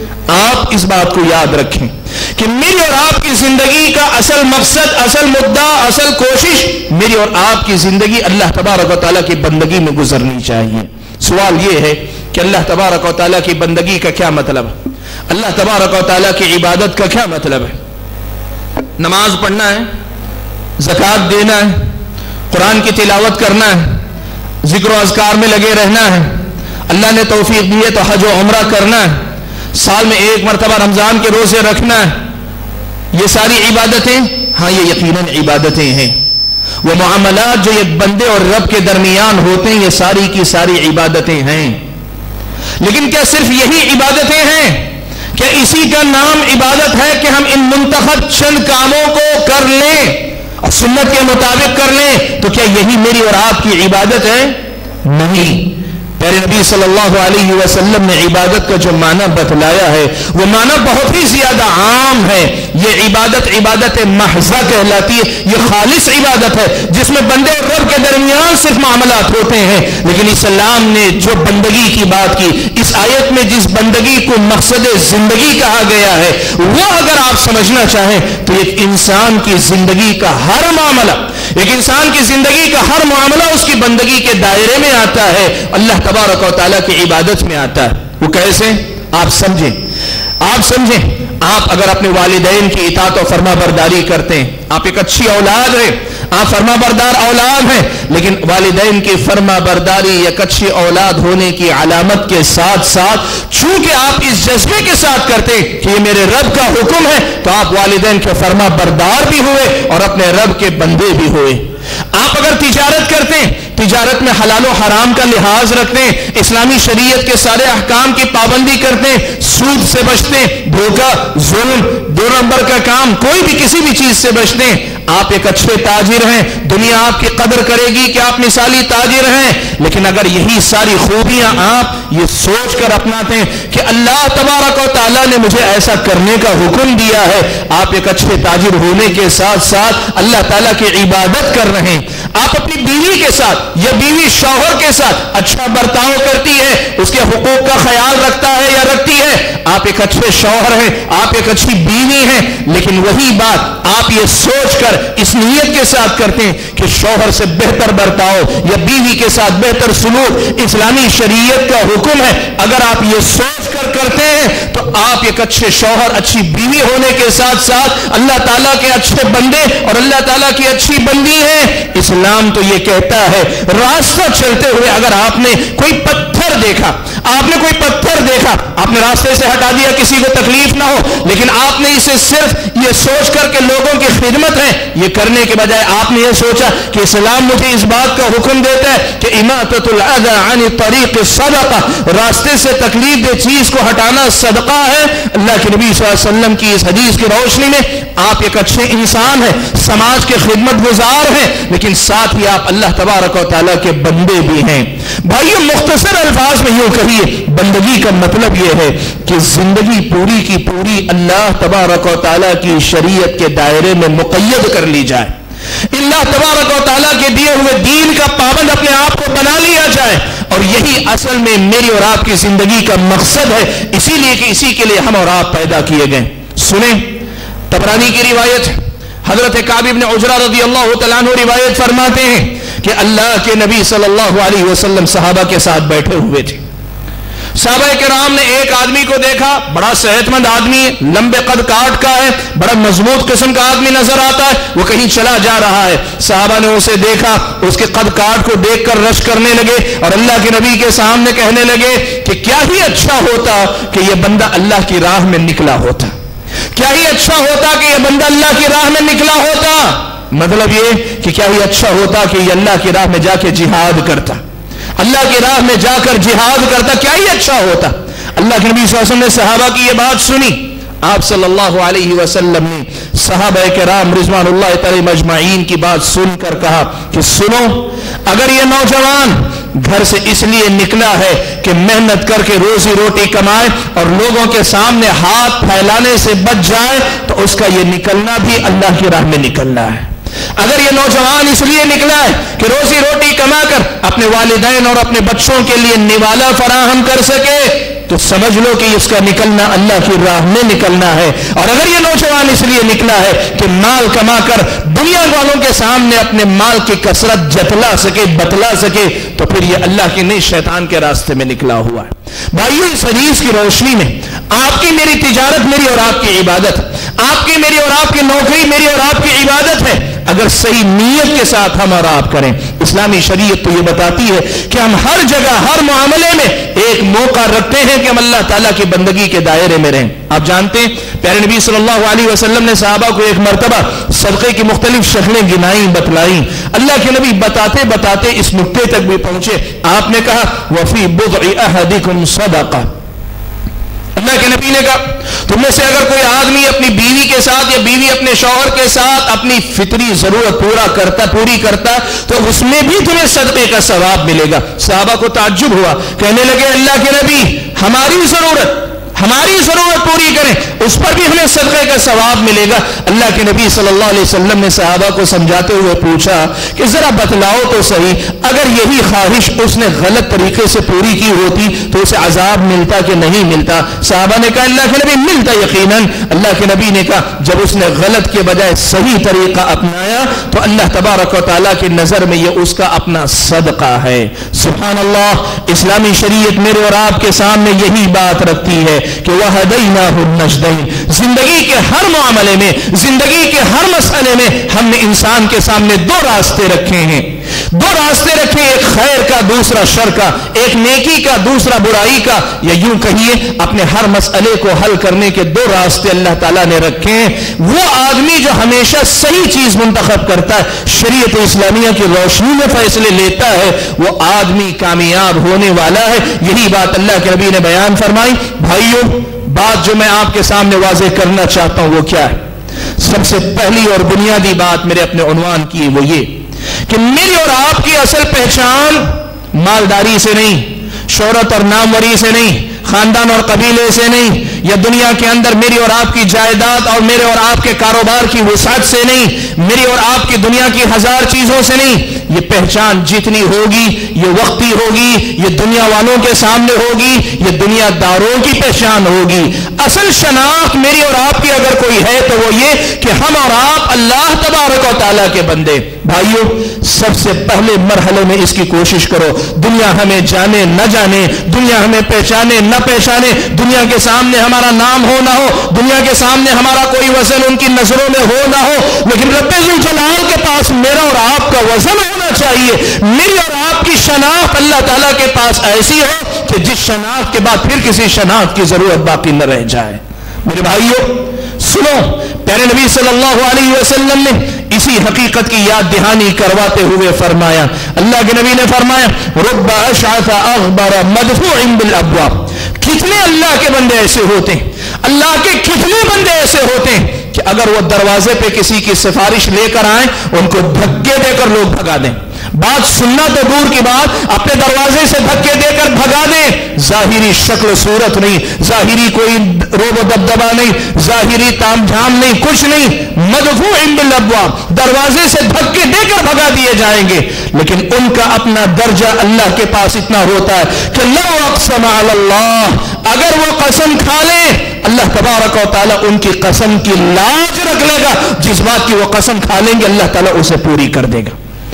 آپ اس بات کو یاد رکھیں کہ میری اور آپ کی زندگی کا اصل مقصد، اصل مدعا، اصل کوشش میری اور آپ کی زندگی اللہ تبارک و تعالیٰ کی بندگی میں گزرنی چاہیے۔ سوال یہ ہے کہ اللہ تبارک و تعالیٰ کی بندگی کا کیا مطلب ہے؟ اللہ تبارک و تعالیٰ کی عبادت کا کیا مطلب ہے؟ نماز پڑھنا ہے، زکوٰۃ دینا ہے، قرآن کی تلاوت کرنا ہے، ذکر و اذکار میں لگے رہنا ہے، اللہ نے توفیق دی ہے تو حج و عمرہ کرنا ہے، سال میں ایک مرتبہ رمضان کے روزے رکھنا ہے، یہ ساری عبادتیں، ہاں یہ یقیناً عبادتیں ہیں۔ وہ معاملات جو ایک بندے اور رب کے درمیان ہوتے ہیں یہ ساری کی ساری عبادتیں ہیں، لیکن کیا صرف یہی عبادتیں ہیں؟ کیا اسی کا نام عبادت ہے کہ ہم ان منتخب چند کاموں کو کر لیں اور سنت کے مطابق کر لیں تو کیا یہی میری اور آپ کی عبادت ہے؟ نہیں۔ پیارے نبی صلی اللہ علیہ وسلم نے عبادت کا جو معنی بتلایا ہے وہ معنی بہت ہی زیادہ عام ہے۔ یہ عبادت عبادت محضہ کہلاتی ہے، یہ خالص عبادت ہے جس میں بندے اور رب کے درمیان صرف معاملات ہوتے ہیں۔ لیکن اسلام نے جو بندگی کی بات کی، اس آیت میں جس بندگی کو مقصد زندگی کہا گیا ہے وہ اگر آپ سمجھنا چاہیں تو ایک انسان کی زندگی کا ہر معاملہ، ایک انسان کی زندگی کا ہر معاملہ اس کی بندگی کے دائرے میں آتا ہے، اللہ تبارک و تعالیٰ کی عبادت میں آتا ہے۔ وہ کیسے؟ آپ سمجھیں، آپ سمجھیں آپ اگر اپنے والدین کی اطاعت و فرما برداری کرتے ہیں، آپ ایک اچھی اولاد ہیں، آپ فرما بردار اولاد ہیں، لیکن والدین کی فرما برداری ایک اچھی اولاد ہونے کی علامت کے ساتھ ساتھ چونکہ آپ اس جذبے کے ساتھ کرتے ہیں کہ یہ میرے رب کا حکم ہے، تو آپ والدین کے فرما بردار بھی ہوئے اور اپنے رب کے بندے بھی ہوئے۔ آپ اگر تجارت کرتے ہیں، تجارت میں حلال و حرام کا لحاظ رکھتے ہیں، اسلامی شریعت کے سارے احکام کی پابندی کرتے ہیں، سود سے بچتے ہیں، دھوکہ، ظلم، دو نمبر کا کام، کوئی بھی کسی بھی چیز سے بچتے ہیں، آپ ایک اچھے تاجر ہیں، دنیا آپ کی قدر کرے گی کہ آپ مثالی تاجر ہیں۔ لیکن اگر یہی ساری خوبیاں آپ یہ سوچ کر اپناتے ہیں کہ اللہ تبارک و تعالیٰ نے مجھے ایسا کرنے کا حکم دیا ہے، آپ ایک اچھے تاجر ہونے کے ساتھ ساتھ اللہ تعالیٰ کی عبادت کر رہے ہیں۔ آپ اپنی بیوی کے ساتھ یا بیوی شوہر کے ساتھ اچھا برتاؤ کرتی ہے، اس کے حقوق کا خیال رکھتا ہے یا رکھتی ہے، آپ ایک اچھے شوہر ہیں، آپ ایک اچھی بیوی ہیں۔ لیکن وہی بات آپ یہ سوچ کر اس نیت کے ساتھ کرتے ہیں کہ شوہر سے بہتر برتاؤ یا بیوی کے ساتھ بہتر سلوک اسلامی شریعت کا حکم ہے، اگر آپ یہ سوچ کر کرتے ہیں تو آپ ایک اچھے شوہر، اچھی بیوی ہونے کے ساتھ ساتھ اللہ تعالیٰ کے اچھے بندے اور اللہ تعالیٰ کی اچھی بندی ہیں۔ اسلام تو یہ کہتا ہے راستہ چلتے ہوئے اگر آپ نے کوئی پتھر دیکھا، آپ نے کوئی پتھر دیکھا، آپ نے راستے سے ہٹا دیا کسی کو تکلیف نہ ہو، لیکن آپ نے اسے صرف یہ سوچ کر کہ لوگوں کی خدمت ہے یہ کرنے کے بجائے آپ نے یہ سوچا کہ اسلام مجھے اس بات کا حکم دیتا ہے کہ اماطۃ الاذى عن الطریق صدقہ، راستے سے تکلیف دہ چیز کو ہٹانا صدقہ ہے۔ اللہ کے نبی صلی اللہ علیہ وسلم کی اس حدیث کی روشنی میں آپ ایک اچھے انسان ہیں، سماج کے خدمت گزار ہیں، لیکن ساتھ ہی آپ اللہ تبارک و تعالیٰ کے بندے بھی ہیں۔ بھائیو مختصر الفاظ میں یوں کہیے، بندگی کا مطلب یہ ہے کہ زندگی پوری کی پوری اللہ تبارک و تعالیٰ کی شریعت کے دائرے میں مقید کر لی جائے، اللہ تبارک و تعالیٰ کے دیے ہوئے دین کا پابند اپنے آپ کو بنا لیا جائے، اور یہی اصل میں میری اور آپ کی زندگی کا مقصد ہے، اسی لیے کہ اسی کے لیے ہم اور آپ پیدا کیے گئے۔ سنیں طبرانی کی روایت، حضرت کعب بن عجرہ رضی اللہ تعالیٰ عنہ روایت فرماتے ہیں کہ اللہ کے نبی صلی اللہ علیہ وسلم صحابہ کے ساتھ بیٹھے ہوئے تھے۔ صحابہ کرام نے ایک آدمی کو دیکھا، بڑا صحت مند آدمی ہے، لمبے قد کاٹ کا ہے، بڑا مضبوط قسم کا آدمی نظر آتا ہے، وہ کہیں چلا جا رہا ہے۔ صحابہ نے اسے دیکھا، اس کے قد کاٹ کو دیکھ کر رش کرنے لگے اور اللہ کے نبی کے سامنے کہنے لگے کہ کیا ہی اچھا ہوتا کہ یہ بندہ اللہ کی راہ میں نکلا ہوتا، کیا ہی اچھا ہوتا کہ یہ بندہ اللہ کی راہ میں نکلا ہوتا۔ مطلب یہ کہ کیا ہی اچھا ہوتا کہ یہ اللہ کی راہ میں جا کے جہاد کرتا، اللہ کی راہ میں جا کر جہاد کرتا، کیا ہی اچھا ہوتا۔ اللہ کے نبی صلی اللہ علیہ وسلم نے صحابہ کی یہ بات سنی، آپ صلی اللہ علیہ وسلم نے صحابہ کرام رضوان اللہ تعالی مجمعین کی بات سن کر کہا کہ سنو، اگر یہ نوجوان گھر سے اس لیے نکلا ہے کہ محنت کر کے روزی روٹی کمائے اور لوگوں کے سامنے ہاتھ پھیلانے سے بچ جائے، تو اس کا یہ نکلنا بھی اللہ کی راہ میں نکلنا ہے۔ اگر یہ نوجوان اس لیے نکلا ہے کہ روزی روٹی کما کر اپنے والدین اور اپنے بچوں کے لیے نوالا فراہم کر سکے، تو سمجھ لو کہ اس کا نکلنا اللہ کی راہ میں نکلنا ہے۔ اور اگر یہ نوجوان اس لیے نکلا ہے کہ مال کما کر دنیا والوں کے سامنے اپنے مال کی کثرت جتلا سکے، بتلا سکے، تو پھر یہ اللہ کی نہیں شیطان کے راستے میں نکلا ہوا ہے۔ بھائیو اس حدیث کی روشنی میں آپ کی میری تجارت میری اور آپ کی عبادت، آپ کی میری اور آپ کی نوکری میری اور آپ کی عبادت ہے، اگر صحیح نیت کے ساتھ ہم اور آپ کریں۔ اسلامی شریعت تو یہ بتاتی ہے کہ ہم ہر جگہ ہر معاملے میں ایک موقع رکھتے ہیں کہ ہم اللہ تعالیٰ کی بندگی کے دائرے میں رہیں۔ آپ جانتے ہیں پیارے نبی صلی اللہ علیہ وسلم نے صحابہ کو ایک مرتبہ صدقے کی مختلف شکلیں گنائیں، بتلائیں۔ اللہ کے نبی بتاتے بتاتے اس نقطے تک بھی پہنچے، آپ نے کہا وفی بضع احدکم صدقہ۔ اللہ کے نبی نے کہا تم میں سے اگر کوئی آدمی اپنی بیوی کے ساتھ یا بیوی اپنے شوہر کے ساتھ اپنی فطری ضرورت پورا کرتا پوری کرتا تو اس میں بھی تمہیں صدقے کا ثواب ملے گا۔ صحابہ کو تعجب ہوا، کہنے لگے اللہ کے نبی ہماری ضرورت ہماری ضرورت پوری کریں اس پر بھی ہمیں صدقے کا ثواب ملے گا۔ اللہ کے نبی صلی اللہ علیہ وسلم نے صحابہ کو سمجھاتے ہوئے پوچھا کہ ذرا بتلاؤ تو صحیح، اگر یہی خواہش اس نے غلط طریقے سے پوری کی ہوتی تو اسے عذاب ملتا کہ نہیں ملتا؟ صحابہ نے کہا اللہ کے نبی ملتا یقیناً۔ اللہ کے نبی نے کہا جب اس نے غلط کے بجائے صحیح طریقہ اپنایا تو اللہ تبارک و تعالیٰ کی نظر میں یہ اس کا اپنا صدقہ ہے۔ سبحان اللہ، اسلامی شریعت میرے اور آپ کے سامنے یہی بات رکھتی ہے کہ وَهَدَيْنَاهُ النَّجْدَيْنِ، زندگی کے ہر معاملے میں، زندگی کے ہر مسئلے میں ہم نے انسان کے سامنے دو راستے رکھے ہیں، دو راستے رکھے، ایک خیر کا دوسرا شر کا، ایک نیکی کا دوسرا برائی کا، یا یوں کہیے اپنے ہر مسئلے کو حل کرنے کے دو راستے اللہ تعالیٰ نے رکھے ہیں۔ وہ آدمی جو ہمیشہ صحیح چیز منتخب کرتا ہے، شریعت اسلامیہ کی روشنی میں فیصلے لیتا ہے، وہ آدمی کامیاب ہونے والا ہے۔ یہی بات اللہ کے نبی نے بیان فرمائی۔ بھائیوں، بات جو میں آپ کے سامنے واضح کرنا چاہتا ہوں وہ کیا ہے؟ سب سے پہلی اور بنیادی بات میرے اپنے عنوان کی وہ یہ کہ میری اور آپ کی اصل پہچان مالداری سے نہیں، شہرت اور ناموری سے نہیں، خاندان اور قبیلے سے نہیں، یا دنیا کے اندر میری اور آپ کی جائیداد اور میرے اور آپ کے کاروبار کی وسعت سے نہیں، میری اور آپ کی دنیا کی ہزار چیزوں سے نہیں۔ یہ پہچان جتنی ہوگی یہ وقتی ہوگی، یہ دنیا والوں کے سامنے ہوگی، یہ دنیا داروں کی پہچان ہوگی۔ اصل شناخت میری اور آپ کی اگر کوئی ہے تو وہ یہ کہ ہم اور آپ اللہ تبارک و تعالیٰ کے بندے۔ بھائیوں، سب سے پہلے مرحلے میں اس کی کوشش کرو، دنیا ہمیں جانے نہ جانے، دنیا ہمیں پہچانے نہ پہچانے، دنیا کے سامنے ہمارا نام ہو نہ ہو، دنیا کے سامنے ہمارا کوئی وزن ان کی نظروں میں ہو نہ ہو، لیکن رب ذوالجلال کے پاس میرا اور آپ کا وزن ہونا چاہیے۔ میری اور آپ کی شناخت اللہ تعالیٰ کے پاس ایسی ہو کہ جس شناخت کے بعد پھر کسی شناخت کی ضرورت باقی نہ رہ جائے۔ میرے بھائیوں سنو، پیارے نبی صلی اللہ علیہ وسلم نے اسی حقیقت کی یاد دہانی کرواتے ہوئے فرمایا، اللہ کے نبی نے فرمایا رب اشعث اغبر مدفوع بالابواب، کتنے اللہ کے بندے ایسے ہوتے ہیں، اللہ کے کتنے بندے ایسے ہوتے ہیں کہ اگر وہ دروازے پہ کسی کی سفارش لے کر آئیں ان کو دھکے دے کر لوگ بھگا دیں، بات سننا تو دور کی بات، اپنے دروازے سے دھکے دے کر بھگا دیں، ظاہری شکل و صورت نہیں، ظاہری کوئی روب و دبدبا نہیں، ظاہری تام جھام نہیں، کچھ نہیں، مدفوع بالابواب، دروازے سے دھکے دے کر بھگا دیے جائیں گے، لیکن ان کا اپنا درجہ اللہ کے پاس اتنا ہوتا ہے کہ لو اقسم علی اللہ، اگر وہ قسم کھا لیں اللہ تبارک و تعالیٰ ان کی قسم کی لاج رکھ لے گا، جس بات کی وہ قسم کھا لیں گے اللہ تعالیٰ اسے پوری کر دے گا۔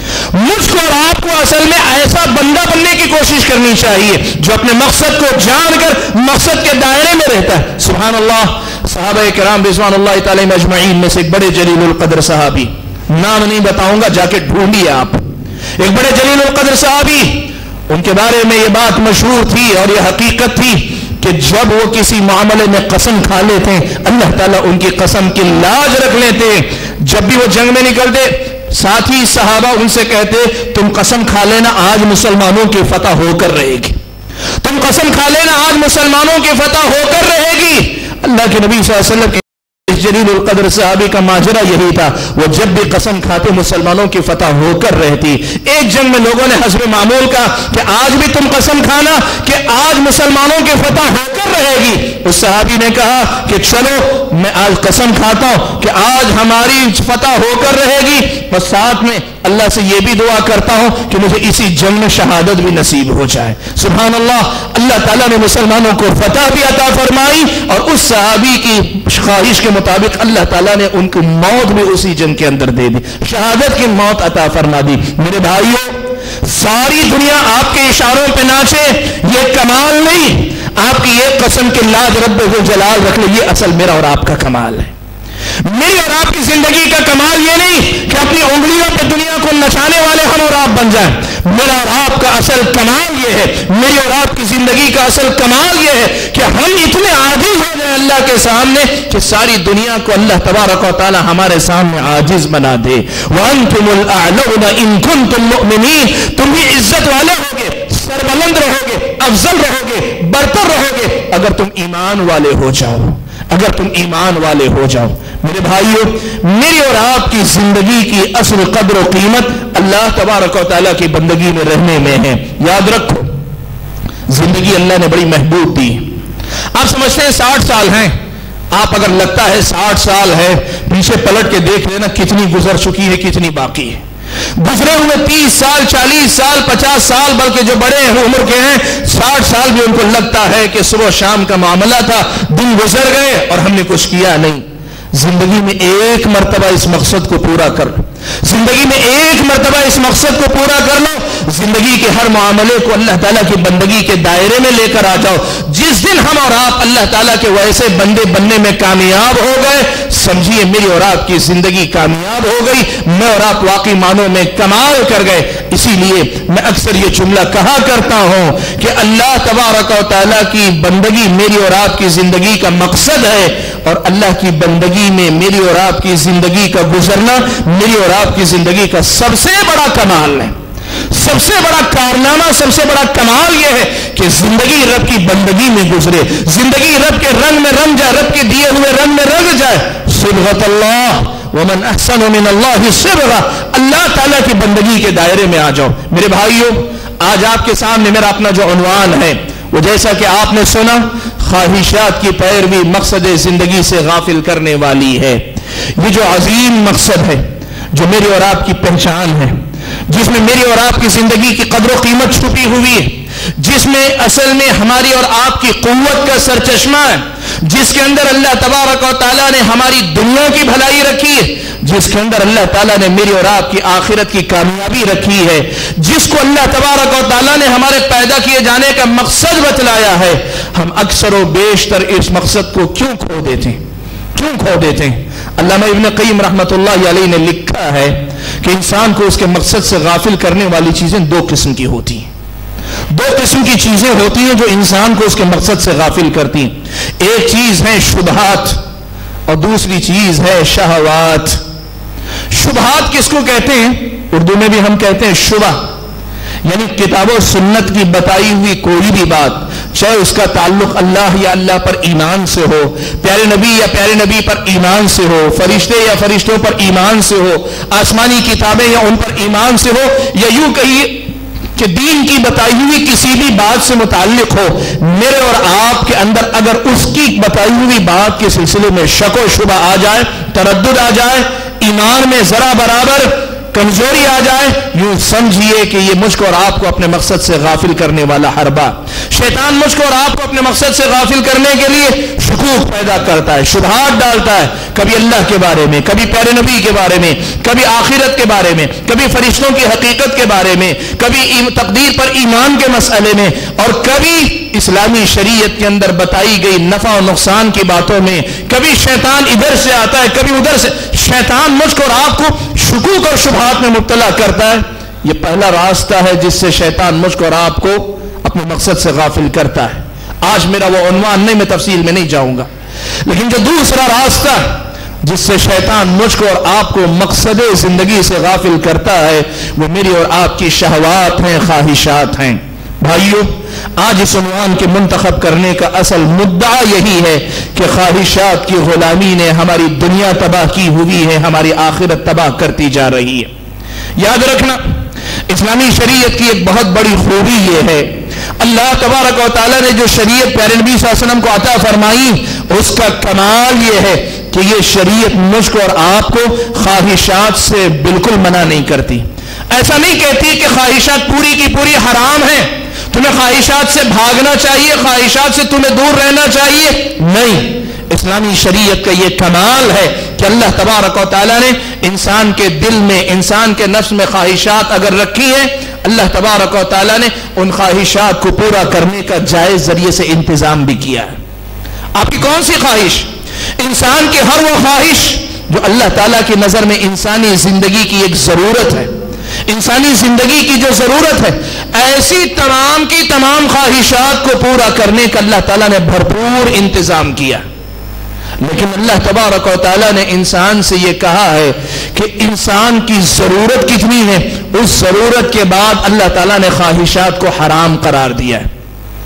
مجھ کو اور آپ کو اصل میں ایسا بندہ بننے کی کوشش کرنی چاہیے جو اپنے مقصد کو جان کر مقصد کے دائرے میں رہتا ہے۔ سبحان اللہ، صحابہ کرام رضوان اللہ تعالی اجمعین میں سے ایک بڑے جلیل القدر صحابی، نام نہیں بتاؤں گا، جا کے ڈھونڈیے آپ، ایک بڑے جلیل القدر صحابی، ان کے بارے میں یہ بات مشہور تھی اور یہ حقیقت تھی کہ جب وہ کسی معاملے میں قسم کھا لیتے اللہ تعالیٰ ان کی قسم کی لاج رکھ لیتے۔ جب بھی وہ جنگ میں نکلتے ساتھی صحابہ ان سے کہتے تم قسم کھا لینا آج مسلمانوں کی فتح ہو کر رہے گی، تم قسم کھا لینا آج مسلمانوں کی فتح ہو کر رہے گی۔ اللہ کے نبی صلی اللہ علیہ وسلم کے اس جلیل القدر صحابی کا ماجرا یہی تھا، وہ جب بھی قسم کھاتے مسلمانوں کی فتح ہو کر رہتی۔ ایک جنگ میں لوگوں نے حسب معمول کہا کہ آج بھی تم قسم کھانا کہ آج مسلمانوں کی فتح ہو کر رہے گی۔ اس صحابی نے کہا کہ چلو میں آج قسم کھاتا ہوں کہ آج ہماری فتح ہو کر رہے گی، اور ساتھ میں اللہ سے یہ بھی دعا کرتا ہوں کہ مجھے اسی جنگ میں شہادت بھی نصیب ہو جائے۔ سبحان اللہ، اللہ تعالیٰ نے مسلمانوں کو فتح بھی عطا فرمائی، اور اس صحابی کی خواہش کے مطابق اللہ تعالیٰ نے ان کی موت بھی اسی جنگ کے اندر دے دی، شہادت کی موت عطا فرما دی۔ میرے بھائیوں، ساری دنیا آپ کے اشاروں پہ ناچے یہ کمال نہیں، آپ کی یہ قسم کے لاج رب ذوالجلال رکھ لے، یہ اصل میرا اور آپ کا کمال ہے۔ میری اور آپ کی زندگی کا کمال یہ نہیں کہ اپنی انگلیوں پہ دنیا کو نچانے والے ہم اور آپ بن جائیں، میرا اور آپ کا اصل کمال یہ ہے، میری اور آپ کی زندگی کا اصل کمال یہ ہے کہ ہم اتنے عاجز ہو جائیں اللہ کے سامنے کہ ساری دنیا کو اللہ تبارک و تعالی ہمارے سامنے عاجز بنا دے۔ وَأَنْتُمُ الْأَعْلَوْنَ إِن كُنتُم مُؤْمِنِينَ، تم بھی عزت والے ہوگے، سربلند رہو گے، افضل رہو گے، برتر رہو گے اگر تم ایمان والے ہو جاؤ، اگر تم ایمان والے ہو جاؤ۔ میرے بھائیوں، میری اور آپ کی زندگی کی اصل قدر و قیمت اللہ تبارک و تعالیٰ کی بندگی میں رہنے میں ہے۔ یاد رکھو، زندگی اللہ نے بڑی محدود دی۔ آپ سمجھتے ہیں ساٹھ سال ہیں، آپ اگر لگتا ہے ساٹھ سال ہے، پیچھے پلٹ کے دیکھ لینا کتنی گزر چکی ہے، کتنی باقی ہے۔ گزرے ہوئے تیس سال، چالیس سال، پچاس سال، بلکہ جو بڑے ہیں عمر کے ہیں ساٹھ سال بھی ان کو لگتا ہے کہ صبح شام کا معاملہ تھا، دن گزر گئے اور ہم نے کچھ کیا نہیں۔ زندگی میں ایک مرتبہ اس مقصد کو پورا کر لو، زندگی میں ایک مرتبہ اس مقصد کو پورا کر لو، زندگی کے ہر معاملے کو اللہ تعالیٰ کی بندگی کے دائرے میں لے کر آ جاؤ۔ جس जिस दिन हम और आप अल्लाह ताला के वैसे बंदे बनने में कामयाब हो गए, समझिए मेरी और आपकी जिंदगी कामयाब हो गई, मैं और आप वाकई मानों में कमाल कर गए। इसीलिए मैं अक्सर ये जुमला कहा करता हूं कि अल्लाह तबारक व तआला की बंदगी मेरी और आपकी जिंदगी का मकसद है, और अल्लाह की बंदगी में मेरी और आपकी जिंदगी का गुजरना मेरी और आपकी जिंदगी का सबसे बड़ा कमाल है, सबसे बड़ा कारनामा, सबसे बड़ा कमाल यह है कि जिंदगी रब की बंदगी में गुजरे, जिंदगी रब के रंग में रंग जाए, रब के दिए हुए रंग में रंग जाए। सिबगतल्लाह वमन अहसनु मिनल्लाहि सिबगा, अल्लाह ताला की बंदगी के दायरे में आ जाओ। मेरे भाइयों, आज आपके सामने मेरा अपना जो उन्वान है वो जैसा कि आपने सुना, ख्वाहिशात की पैरवी मकसद जिंदगी से गाफिल करने वाली है। ये जो अजीम मकसद है, जो मेरी और आपकी पहचान है, जिसमें मेरी और आपकी जिंदगी की कदर कीमत छुपी हुई है, जिसमें असल में हमारी और आपकी कुव्वत का सरचश्मा है, जिसके अंदर अल्लाह तबारक व तआला ने हमारी दुनिया की भलाई रखी है, जिसके अंदर अल्लाह ताला ने मेरी और आपकी आखिरत की कामयाबी रखी है, जिसको अल्लाह तबारक व तआला ने हमारे पैदा किए जाने का मकसद बतलाया है, हम अक्सर व बेशतर इस मकसद को क्यों खो देते हैं, क्यों खो देते हैं? अल्लामा इब्न क़य्यिम रहमतुल्लाह अलैहि ने लिखा है कि इंसान को उसके मकसद से गाफिल करने वाली चीजें दो किस्म की होती हैं। दो किस्म की चीजें होती हैं जो इंसान को उसके मकसद से गाफिल करती हैं। एक चीज है शुबहात और दूसरी चीज है शहवात। शुबहात किसको कहते हैं? उर्दू में भी हम कहते हैं शुबा, यानी किताबों सुन्नत की बताई हुई कोई भी बात, चाहे उसका ताल्लुक अल्लाह या अल्लाह पर ईमान से हो, प्यारे नबी या प्यारे नबी पर ईमान से हो, फरिश्ते या फरिश्तों पर ईमान से हो, आसमानी किताबें या उन पर ईमान से हो, या यूं कहिए कि दीन की बताई हुई किसी भी बात से मुताल्लिक हो, मेरे और आपके अंदर अगर उसकी बताई हुई बात के सिलसिले में शक व शुबा आ जाए, तरद्दुद आ जाए, ईमान में जरा बराबर कमजोरी आ जाए, यूं समझिए कि ये मुझको और आपको अपने मकसद से गाफिल करने वाला हरबा, शैतान मुझको और आपको अपने मकसद से गाफिल करने के लिए शुकूक पैदा करता है, शुबहात डालता है, कभी अल्लाह के बारे में, कभी प्यारे नबी के बारे में, कभी आखिरत के बारे में, कभी फरिश्तों की हकीकत के बारे में, कभी तकदीर पर ईमान के मसले में, और कभी इस्लामी शरीयत के अंदर बताई गई नफा और नुकसान की बातों में। कभी शैतान इधर से आता है, कभी उधर से। शैतान मुझको और आपको शुकूक और शुबहात में मुब्तला करता है। ये पहला रास्ता है जिससे शैतान मुझको और आपको अपने मकसद से गाफिल करता है। आज मेरा वो उन्वान नहीं, मैं तफसील में नहीं जाऊंगा, लेकिन जो दूसरा रास्ता जिससे शैतान मुझको और आपको मकसद जिंदगी से गाफिल करता है, वो मेरी और आपकी शहवात हैं, ख्वाहिशात हैं। भाइयों, आज इस उन्वान के मुंतखब करने का असल मुद्दा यही है कि ख्वाहिशात की गुलामी ने हमारी दुनिया तबाह की हुई है, हमारी आखिरत तबाह करती जा रही है। याद रखना, इस्लामी शरीयत की एक बहुत बड़ी खूबी यह है, अल्लाह तबारक व तआला ने जो शरीयत प्यारे नबी सल्लल्लाहु अलैहि वसल्लम को अता फरमाई, उसका कमाल यह है कि यह शरीयत मुझको और आपको ख्वाहिशात से बिल्कुल मना नहीं करती। ऐसा नहीं कहती कि ख्वाहिशात पूरी की पूरी हराम है, तुम्हें ख्वाहिशात से भागना चाहिए, ख्वाहिशात से तुम्हें दूर रहना चाहिए। नहीं, इस्लामी शरीयत का यह कमाल है कि अल्लाह तबारक व तआला ने इंसान के दिल में, इंसान के नफ्स में ख्वाहिशात अगर रखी है, अल्लाह तबारक व तआला ने उन ख्वाहिशात को पूरा करने का जायज जरिए से इंतजाम भी किया है। आपकी कौन सी ख्वाहिश? इंसान की हर वो ख्वाहिश जो अल्लाह ताला की नजर में इंसानी जिंदगी की एक जरूरत है, इंसानी जिंदगी की जो जरूरत है, ऐसी तमाम की तमाम ख्वाहिशात को पूरा करने का अल्लाह ताला ने भरपूर इंतजाम किया। लेकिन अल्लाह तबारक व तआला ने इंसान से यह कहा है कि इंसान की जरूरत कितनी है, उस जरूरत के बाद अल्लाह ताला ने ख्वाहिशात को हराम करार दिया है।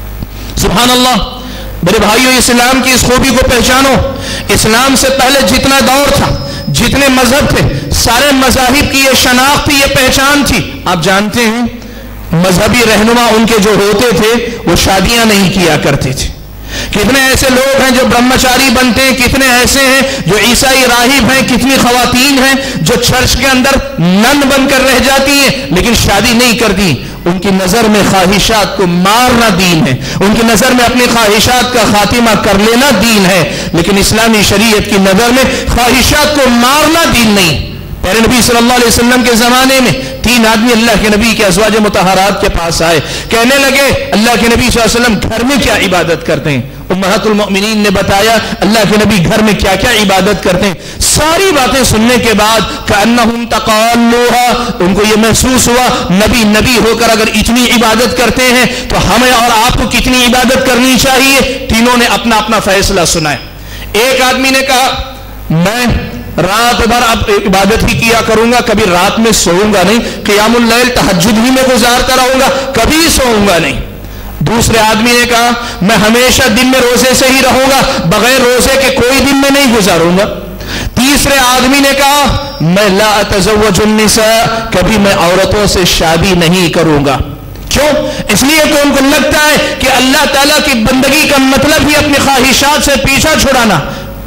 सुभान अल्लाह। मेरे भाइयों, इस्लाम की इस खूबी को पहचानो। इस्लाम से पहले जितना दौर था, जितने मजहब थे, सारे मजाहिब की ये शनाख्त थी, ये पहचान थी। आप जानते हैं मजहबी रहनुमा उनके जो होते थे वो शादियां नहीं किया करते थे। कितने ऐसे लोग हैं जो ब्रह्मचारी बनते हैं, कितने ऐसे हैं जो ईसाई राहिब हैं, कितनी खवातीन हैं जो चर्च के अंदर नन बनकर रह जाती हैं लेकिन शादी नहीं करती। उनकी नजर में ख्वाहिशात को मारना दीन है, उनकी नजर में अपनी ख्वाहिशात का खातिमा कर लेना दीन है। लेकिन इस्लामी शरीयत की नजर में ख्वाहिशात को मारना दीन नहीं। پیارے نبی صلی اللہ علیہ وسلم کے زمانے میں تین آدمی اللہ کے نبی کے ازواج مطہرات کے پاس آئے, کہنے لگے اللہ کے نبی صلی اللہ علیہ وسلم گھر میں کیا عبادت کرتے ہیں؟ امہات المؤمنین نے بتایا اللہ کے نبی گھر میں کیا کیا عبادت کرتے ہیں. ساری باتیں سننے کے بعد کأنہم تقالوها, ان کو یہ محسوس ہوا نبی نبی ہو کر اگر اتنی عبادت کرتے ہیں تو ہمیں اور آپ کو کتنی عبادت کرنی چاہیے. تینوں نے اپنا اپنا فیصلہ سنایا. ایک آدمی نے کہا میں رات بھر اب عبادت ہی کیا کروں گا, کبھی رات میں سوؤں گا نہیں, قیام اللیل تہجد ہی میں گزارتا رہوں گا, کبھی سوؤں گا نہیں. دوسرے آدمی نے کہا میں ہمیشہ دن میں روزے سے ہی رہوں گا, بغیر روزے کے کوئی دن میں نہیں گزاروں گا. تیسرے آدمی نے کہا میں لا اتزوج النساء, کبھی میں عورتوں سے شادی نہیں کروں گا. کیوں؟ اس لیے کہ ان کو لگتا ہے کہ اللہ تعالیٰ کی بندگی کا مطلب ہی اپنی خواہشات سے پیچھا چھڑانا.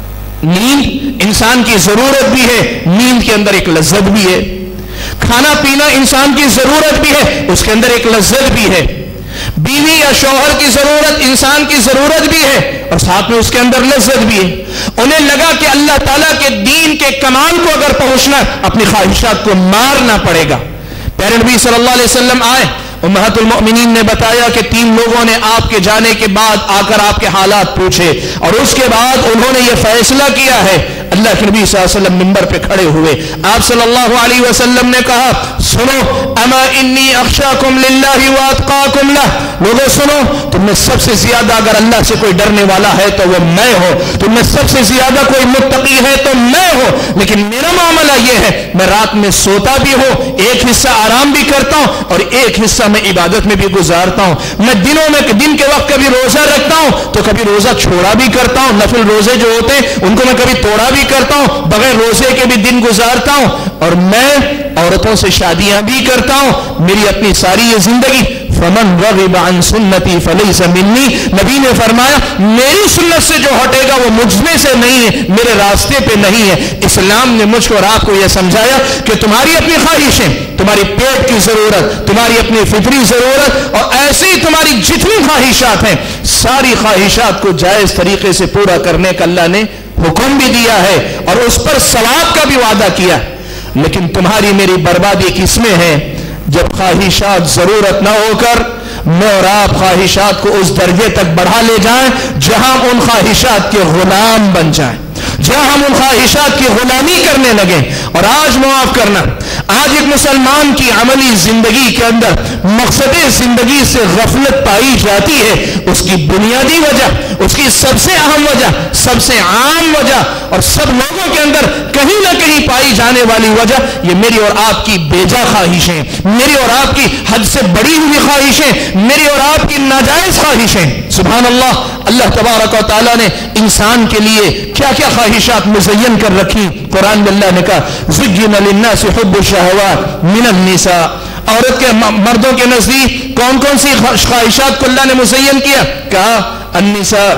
نیند انسان کی ضرورت بھی ہے, نیند کے اندر ایک لذت بھی ہے. کھانا پینا انسان کی ضرورت بھی ہے, اس کے اندر ایک لذت بھی ہے. بیوی یا شوہر کی ضرورت انسان کی ضرورت بھی ہے اور ساتھ میں اس کے اندر لذت بھی ہے. انہیں لگا کہ اللہ تعالیٰ کے دین کے کمال کو اگر پہنچنا اپنی خواہشات کو مارنا پڑے گا. پیارے نبی صلی اللہ علیہ وسلم آئے, امہات المؤمنین نے بتایا کہ تین لوگوں نے آپ کے جانے کے بعد آ کر آپ کے حالات پوچھے اور اس کے بعد انہوں نے یہ فیصلہ کیا ہے. اللہ کے نبی صلی اللہ علیہ وسلم منبر پہ کھڑے ہوئے, آپ صلی اللہ علیہ وسلم نے کہا سنو اما انی اخشاکم للہ واتقاکم لہ, لوگوں سنو تم میں سب سے زیادہ اگر اللہ سے کوئی ڈرنے والا ہے تو وہ میں ہوں, تم میں سب سے زیادہ کوئی متقی ہے تو میں ہوں. لیکن میرا معاملہ یہ ہے میں رات میں سوتا بھی ہوں, ایک حصہ آرام بھی کرتا ہوں اور ایک حصہ میں عبادت میں بھی گزارتا ہوں. میں دنوں میں دن کے وقت کبھی روزہ رکھتا ہوں تو کبھی روزہ چھوڑا بھی کرتا ہوں, نفل روزے جو ہوتے ہیں ان کو میں کبھی توڑا بھی کرتا ہوں, بغیر روزے کے بھی دن گزارتا ہوں, اور میں عورتوں سے شادیاں بھی کرتا ہوں. میری اپنی ساری یہ زندگی فمن رغب عن سنتی فلیس منی, نبی نے فرمایا میری سنت سے جو ہٹے گا وہ مجھ میں سے نہیں ہے, میرے راستے پہ نہیں ہے. اسلام نے مجھ کو اور آپ کو یہ سمجھایا کہ تمہاری اپنی خواہشیں, تمہاری پیٹ کی ضرورت, تمہاری اپنی فطری ضرورت اور ایسی تمہاری جتنی خواہشات ہیں ساری خواہشات کو جائز طریقے سے پورا کرنے کا اللہ نے حکم بھی دیا ہے اور اس پر ثواب کا بھی وعدہ کیا. لیکن تمہاری میری بربادی کس میں ہے؟ جب خواہشات ضرورت نہ ہو کر میں اور آپ خواہشات کو اس درجے تک بڑھا لے جائیں جہاں ان خواہشات کے غلام بن جائیں, جہاں ہم ان خواہشات کی غلامی کرنے لگیں. اور آج معاف کرنا, آج ایک مسلمان کی عملی زندگی کے اندر مقصد زندگی سے غفلت پائی جاتی ہے. اس کی بنیادی وجہ, اس کی سب سے اہم وجہ, سب سے عام وجہ اور سب لوگوں کے اندر کہیں نہ کہیں پائی جانے والی وجہ یہ میری اور آپ کی بیجا خواہشیں, میری اور آپ کی حد سے بڑی ہوئی خواہشیں, میری اور آپ کی ناجائز خواہشیں. سبحان اللہ, اللہ تبارک و تعالیٰ نے انسان کے لیے کیا کیا خواہشات مزین کر رکھی. قرآن میں اللہ نے کہا زُجِّنَ لِلنَّاسِ حُبُّ الشَّهَوَاتِ مِنَ النِّسَاءِ, عورت کے مردوں کے نزدیک کون کون سی خواہشات کو اللہ نے مزین کیا؟ کہا النساء,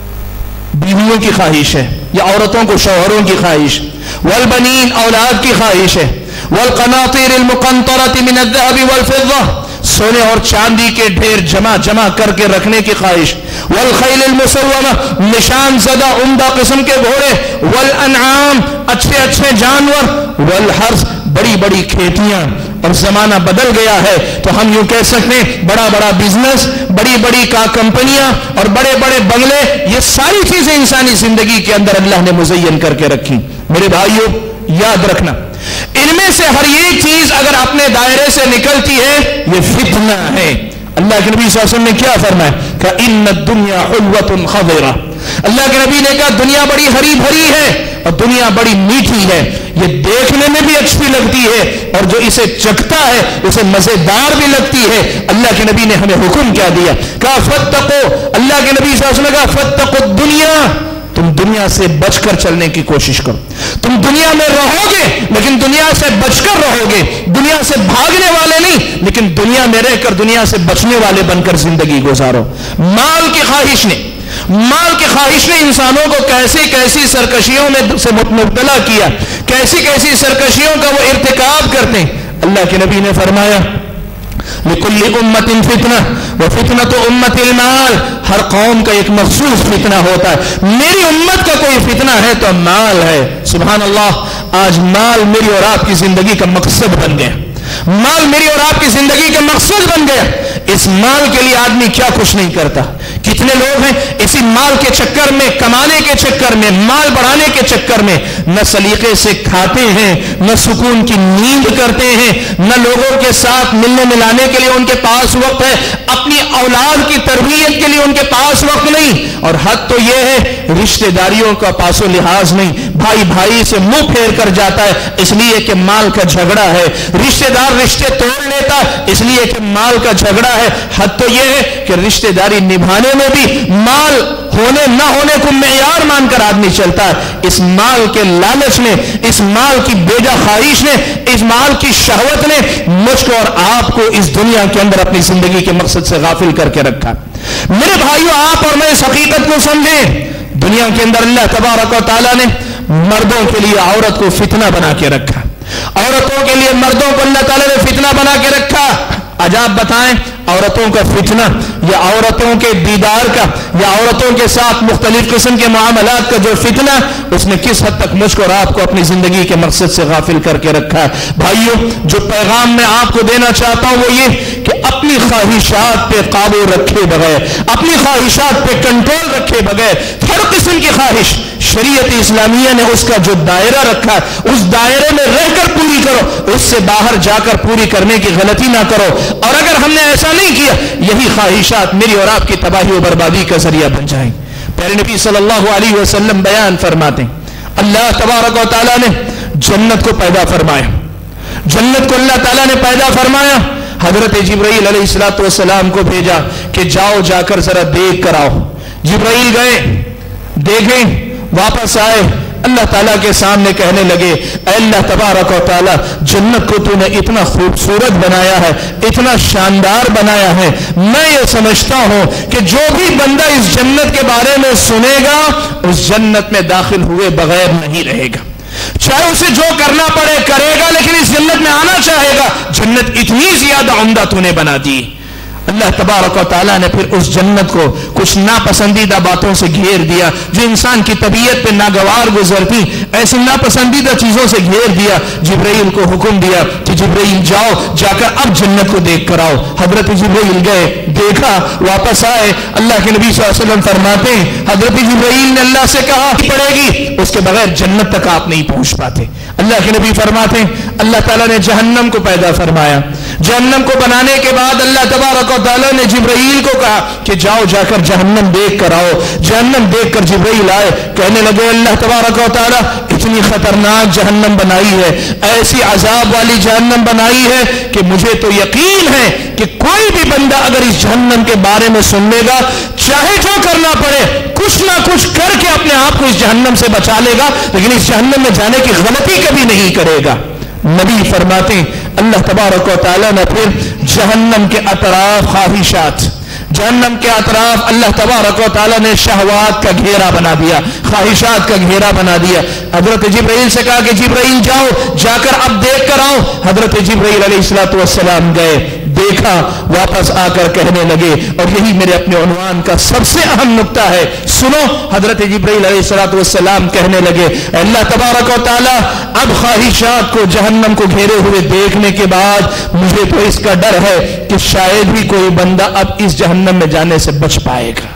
بیویوں کی خواہش ہے یا عورتوں کو شوہروں کی خواہش, والبنین, اولاد کی خواہش ہے, والقناطیر المقنطرة من الذهب والفضة, سونے اور چاندی کے ڈھیر جمع جمع کر کے رکھنے کی خواہش, والخیل المسومہ, نشان زدہ عمدہ قسم کے گھوڑے, والانعام, اچھے اچھے جانور, والحرث, بڑی بڑی کھیتیاں. اور زمانہ بدل گیا ہے تو ہم یوں کہہ سکتے ہیں بڑا بڑا بزنس, بڑی بڑی کا کمپنیاں اور بڑے بڑے بنگلے, یہ ساری چیزیں انسانی زندگی کے اندر اللہ نے مزین کر کے رکھی. میرے بھائیوں یاد رکھنا, ان میں سے ہر ایک چیز اگر اپنے دائرے سے نکلتی ہے یہ فتنہ ہے. اللہ کے نبی صلی اللہ علیہ وسلم نے کیا فرمایا کہ ان الدنیا حلوۃ خضرہ, اللہ کے نبی نے کہا دنیا بڑی ہری بھری ہے اور دنیا بڑی میٹھی ہے, یہ دیکھنے میں بھی اچھی لگتی ہے اور جو اسے چکھتا ہے اسے مزیدار بھی لگتی ہے. اللہ کے نبی نے ہمیں حکم کیا دیا, کہا فتقو, اللہ کے نبی صلی اللہ علیہ وسلم نے کہا فتقوا الدنیا, تم دنیا سے بچ کر چلنے کی کوشش کرو. تم دنیا میں رہو گے لیکن دنیا سے بچ کر رہو گے, دنیا سے بھاگنے والے نہیں لیکن دنیا میں رہ کر دنیا سے بچنے والے بن کر زندگی گزارو. مال کی خواہش نے مال کی خواہش نے انسانوں کو کیسی کیسی سرکشیوں میں سے مبتلا کیا, کیسی کیسی سرکشیوں کا وہ ارتکاب کرتے ہیں. اللہ کے نبی نے فرمایا لِكُلِّ أُمَّةٍ فِتْنَةٌ وَفِتْنَةُ أُمَّةِ الْمَالِ, ہر قوم کا ایک مخصوص فتنہ ہوتا ہے, میری امت کا کوئی فتنہ ہے تو مال ہے. سبحان اللہ, آج مال میری اور آپ کی زندگی کا مقصد بن گیا، مال میری اور آپ کی زندگی کا مقصد بن گیا۔ اس مال کے لیے آدمی کیا کچھ نہیں کرتا۔ کتنے لوگ ہیں اسی مال کے چکر میں، کمانے کے چکر میں، مال بڑھانے کے چکر میں نہ سلیقے سے کھاتے ہیں، نہ سکون کی نیند کرتے ہیں، نہ لوگوں کے ساتھ ملنے ملانے کے لیے ان کے پاس وقت ہے، اپنی اولاد کی تربیت کے لیے ان کے پاس وقت نہیں، اور حد تو یہ ہے رشتہ داریوں کا پاس و لحاظ نہیں، بھائی بھائی سے منہ پھیر کر جاتا ہے اس لیے کہ مال کا جھگڑا ہے، رشتہ دار رشتے توڑ لیتا اس لیے کہ مال کا جھگڑا ہے۔ حد تو یہ ہے کہ رشتہ داری نبھانے میں بھی مال ہونے نہ ہونے کو معیار مان کر آدمی چلتا ہے۔ اس مال کے لالچ نے، اس مال کی بیجا خواہش نے، اس مال کی شہوت نے مجھ کو اور آپ کو اس دنیا کے اندر اپنی زندگی کے مقصد سے غافل کر کے رکھا۔ میرے بھائیوں، آپ اور میں اس حقیقت کو سمجھیں، دنیا کے اندر اللہ تبارک و تعالیٰ نے مردوں کے لیے عورت کو فتنہ بنا کے رکھا، عورتوں کے لیے مردوں کو اللہ تعالیٰ نے فتنہ بنا کے رکھا۔ آج آپ بتائیں، عورتوں کا فتنہ یا عورتوں کے دیدار کا یا عورتوں کے ساتھ مختلف قسم کے معاملات کا جو فتنہ، اس نے کس حد تک مجھ کو اور آپ کو اپنی زندگی کے مقصد سے غافل کر کے رکھا ہے۔ بھائیوں، جو پیغام میں آپ کو دینا چاہتا ہوں وہ یہ کہ اپنی خواہشات پہ قابو رکھے بغیر، اپنی خواہشات پہ کنٹرول رکھے بغیر، ہر قسم کی خواہش شریعت اسلامیہ نے اس کا جو دائرہ رکھا ہے اس دائرے میں رہ کر پوری کرو، اس سے باہر جا کر پوری کرنے کی غلطی نہ کرو۔ اور اگر ہم نے ایسا نہیں کیا، یہی خواہشات میری اور آپ کی تباہی و بربادی کا ذریعہ بن جائیں۔ پیارے نبی صلی اللہ علیہ وسلم بیان فرماتے ہیں، اللہ تبارک و تعالیٰ نے جنت کو پیدا فرمایا، جنت کو اللہ تعالیٰ نے پیدا فرمایا، حضرت جبرائیل علیہ الصلوۃ والسلام کو بھیجا کہ جاؤ جا کر ذرا دیکھ کر آؤ۔ جبرائیل گئے، دیکھیں، واپس آئے، اللہ تعالیٰ کے سامنے کہنے لگے، اے اللہ تبارک و تعالیٰ، جنت کو تو نے اتنا خوبصورت بنایا ہے، اتنا شاندار بنایا ہے، میں یہ سمجھتا ہوں کہ جو بھی بندہ اس جنت کے بارے میں سنے گا اس جنت میں داخل ہوئے بغیر نہیں رہے گا، چاہے اسے جو کرنا پڑے کرے گا، لیکن اس جنت میں آنا چاہے گا۔ جنت اتنی زیادہ عمدہ تو نے بنا دی۔ اللہ تبارک و تعالیٰ نے پھر اس جنت کو کچھ ناپسندیدہ باتوں سے گھیر دیا جو انسان کی طبیعت پہ ناگوار گزرتی، ایسی ناپسندیدہ چیزوں سے گھیر دیا۔ جبرائیل کو حکم دیا کہ جبرائیل جاؤ، جا کر اب جنت کو دیکھ کر آؤ۔ حضرت جبرائیل گئے، دیکھا، واپس آئے۔ اللہ کے نبی صلی اللہ علیہ وسلم فرماتے ہیں، حضرت جبرائیل نے اللہ سے کہا پڑے گی، اس کے بغیر جنت تک آپ نہیں پہنچ پاتے۔ اللہ کے نبی فرماتے ہیں، اللہ تعالیٰ نے جہنم کو پیدا فرمایا، جہنم کو بنانے کے بعد اللہ تبارک و تعالیٰ نے جبرائیل کو کہا کہ جاؤ جا کر جہنم دیکھ کر آؤ۔ جہنم دیکھ کر جبرائیل آئے، کہنے لگے اللہ تبارک و تعالیٰ اتنی خطرناک جہنم بنائی ہے، ایسی عذاب والی جہنم بنائی ہے کہ مجھے تو یقین ہے کہ کوئی بھی بندہ اگر اس جہنم کے بارے میں سن لے گا، چاہے جو کرنا پڑے کچھ نہ کچھ کر کے اپنے آپ کو اس جہنم سے بچا لے گا، لیکن اس جہنم میں جانے کی غلطی کبھی نہیں کرے گا۔ نبی فرماتے ہیں اللہ تبارک و تعالیٰ نے پھر جہنم کے اطراف خواہشات، جہنم کے اطراف اللہ تبارک و تعالیٰ نے شہوات کا گھیرا بنا دیا، خواہشات کا گھیرا بنا دیا۔ حضرت جبرائیل سے کہا کہ جبرائیل جاؤ جا کر اب دیکھ کر آؤ۔ حضرت جبرائیل علیہ الصلوۃ والسلام گئے، دیکھا، واپس آ کر کہنے لگے، اور یہی میرے اپنے عنوان کا سب سے اہم نقطہ ہے، سنو۔ حضرت جبرائیل علیہ الصلوۃ والسلام کہنے لگے، اللہ تبارک و تعالیٰ اب خواہشات کو، جہنم کو گھیرے ہوئے دیکھنے کے بعد مجھے تو اس کا ڈر ہے کہ شاید ہی کوئی بندہ اب اس جہنم میں جانے سے بچ پائے گا۔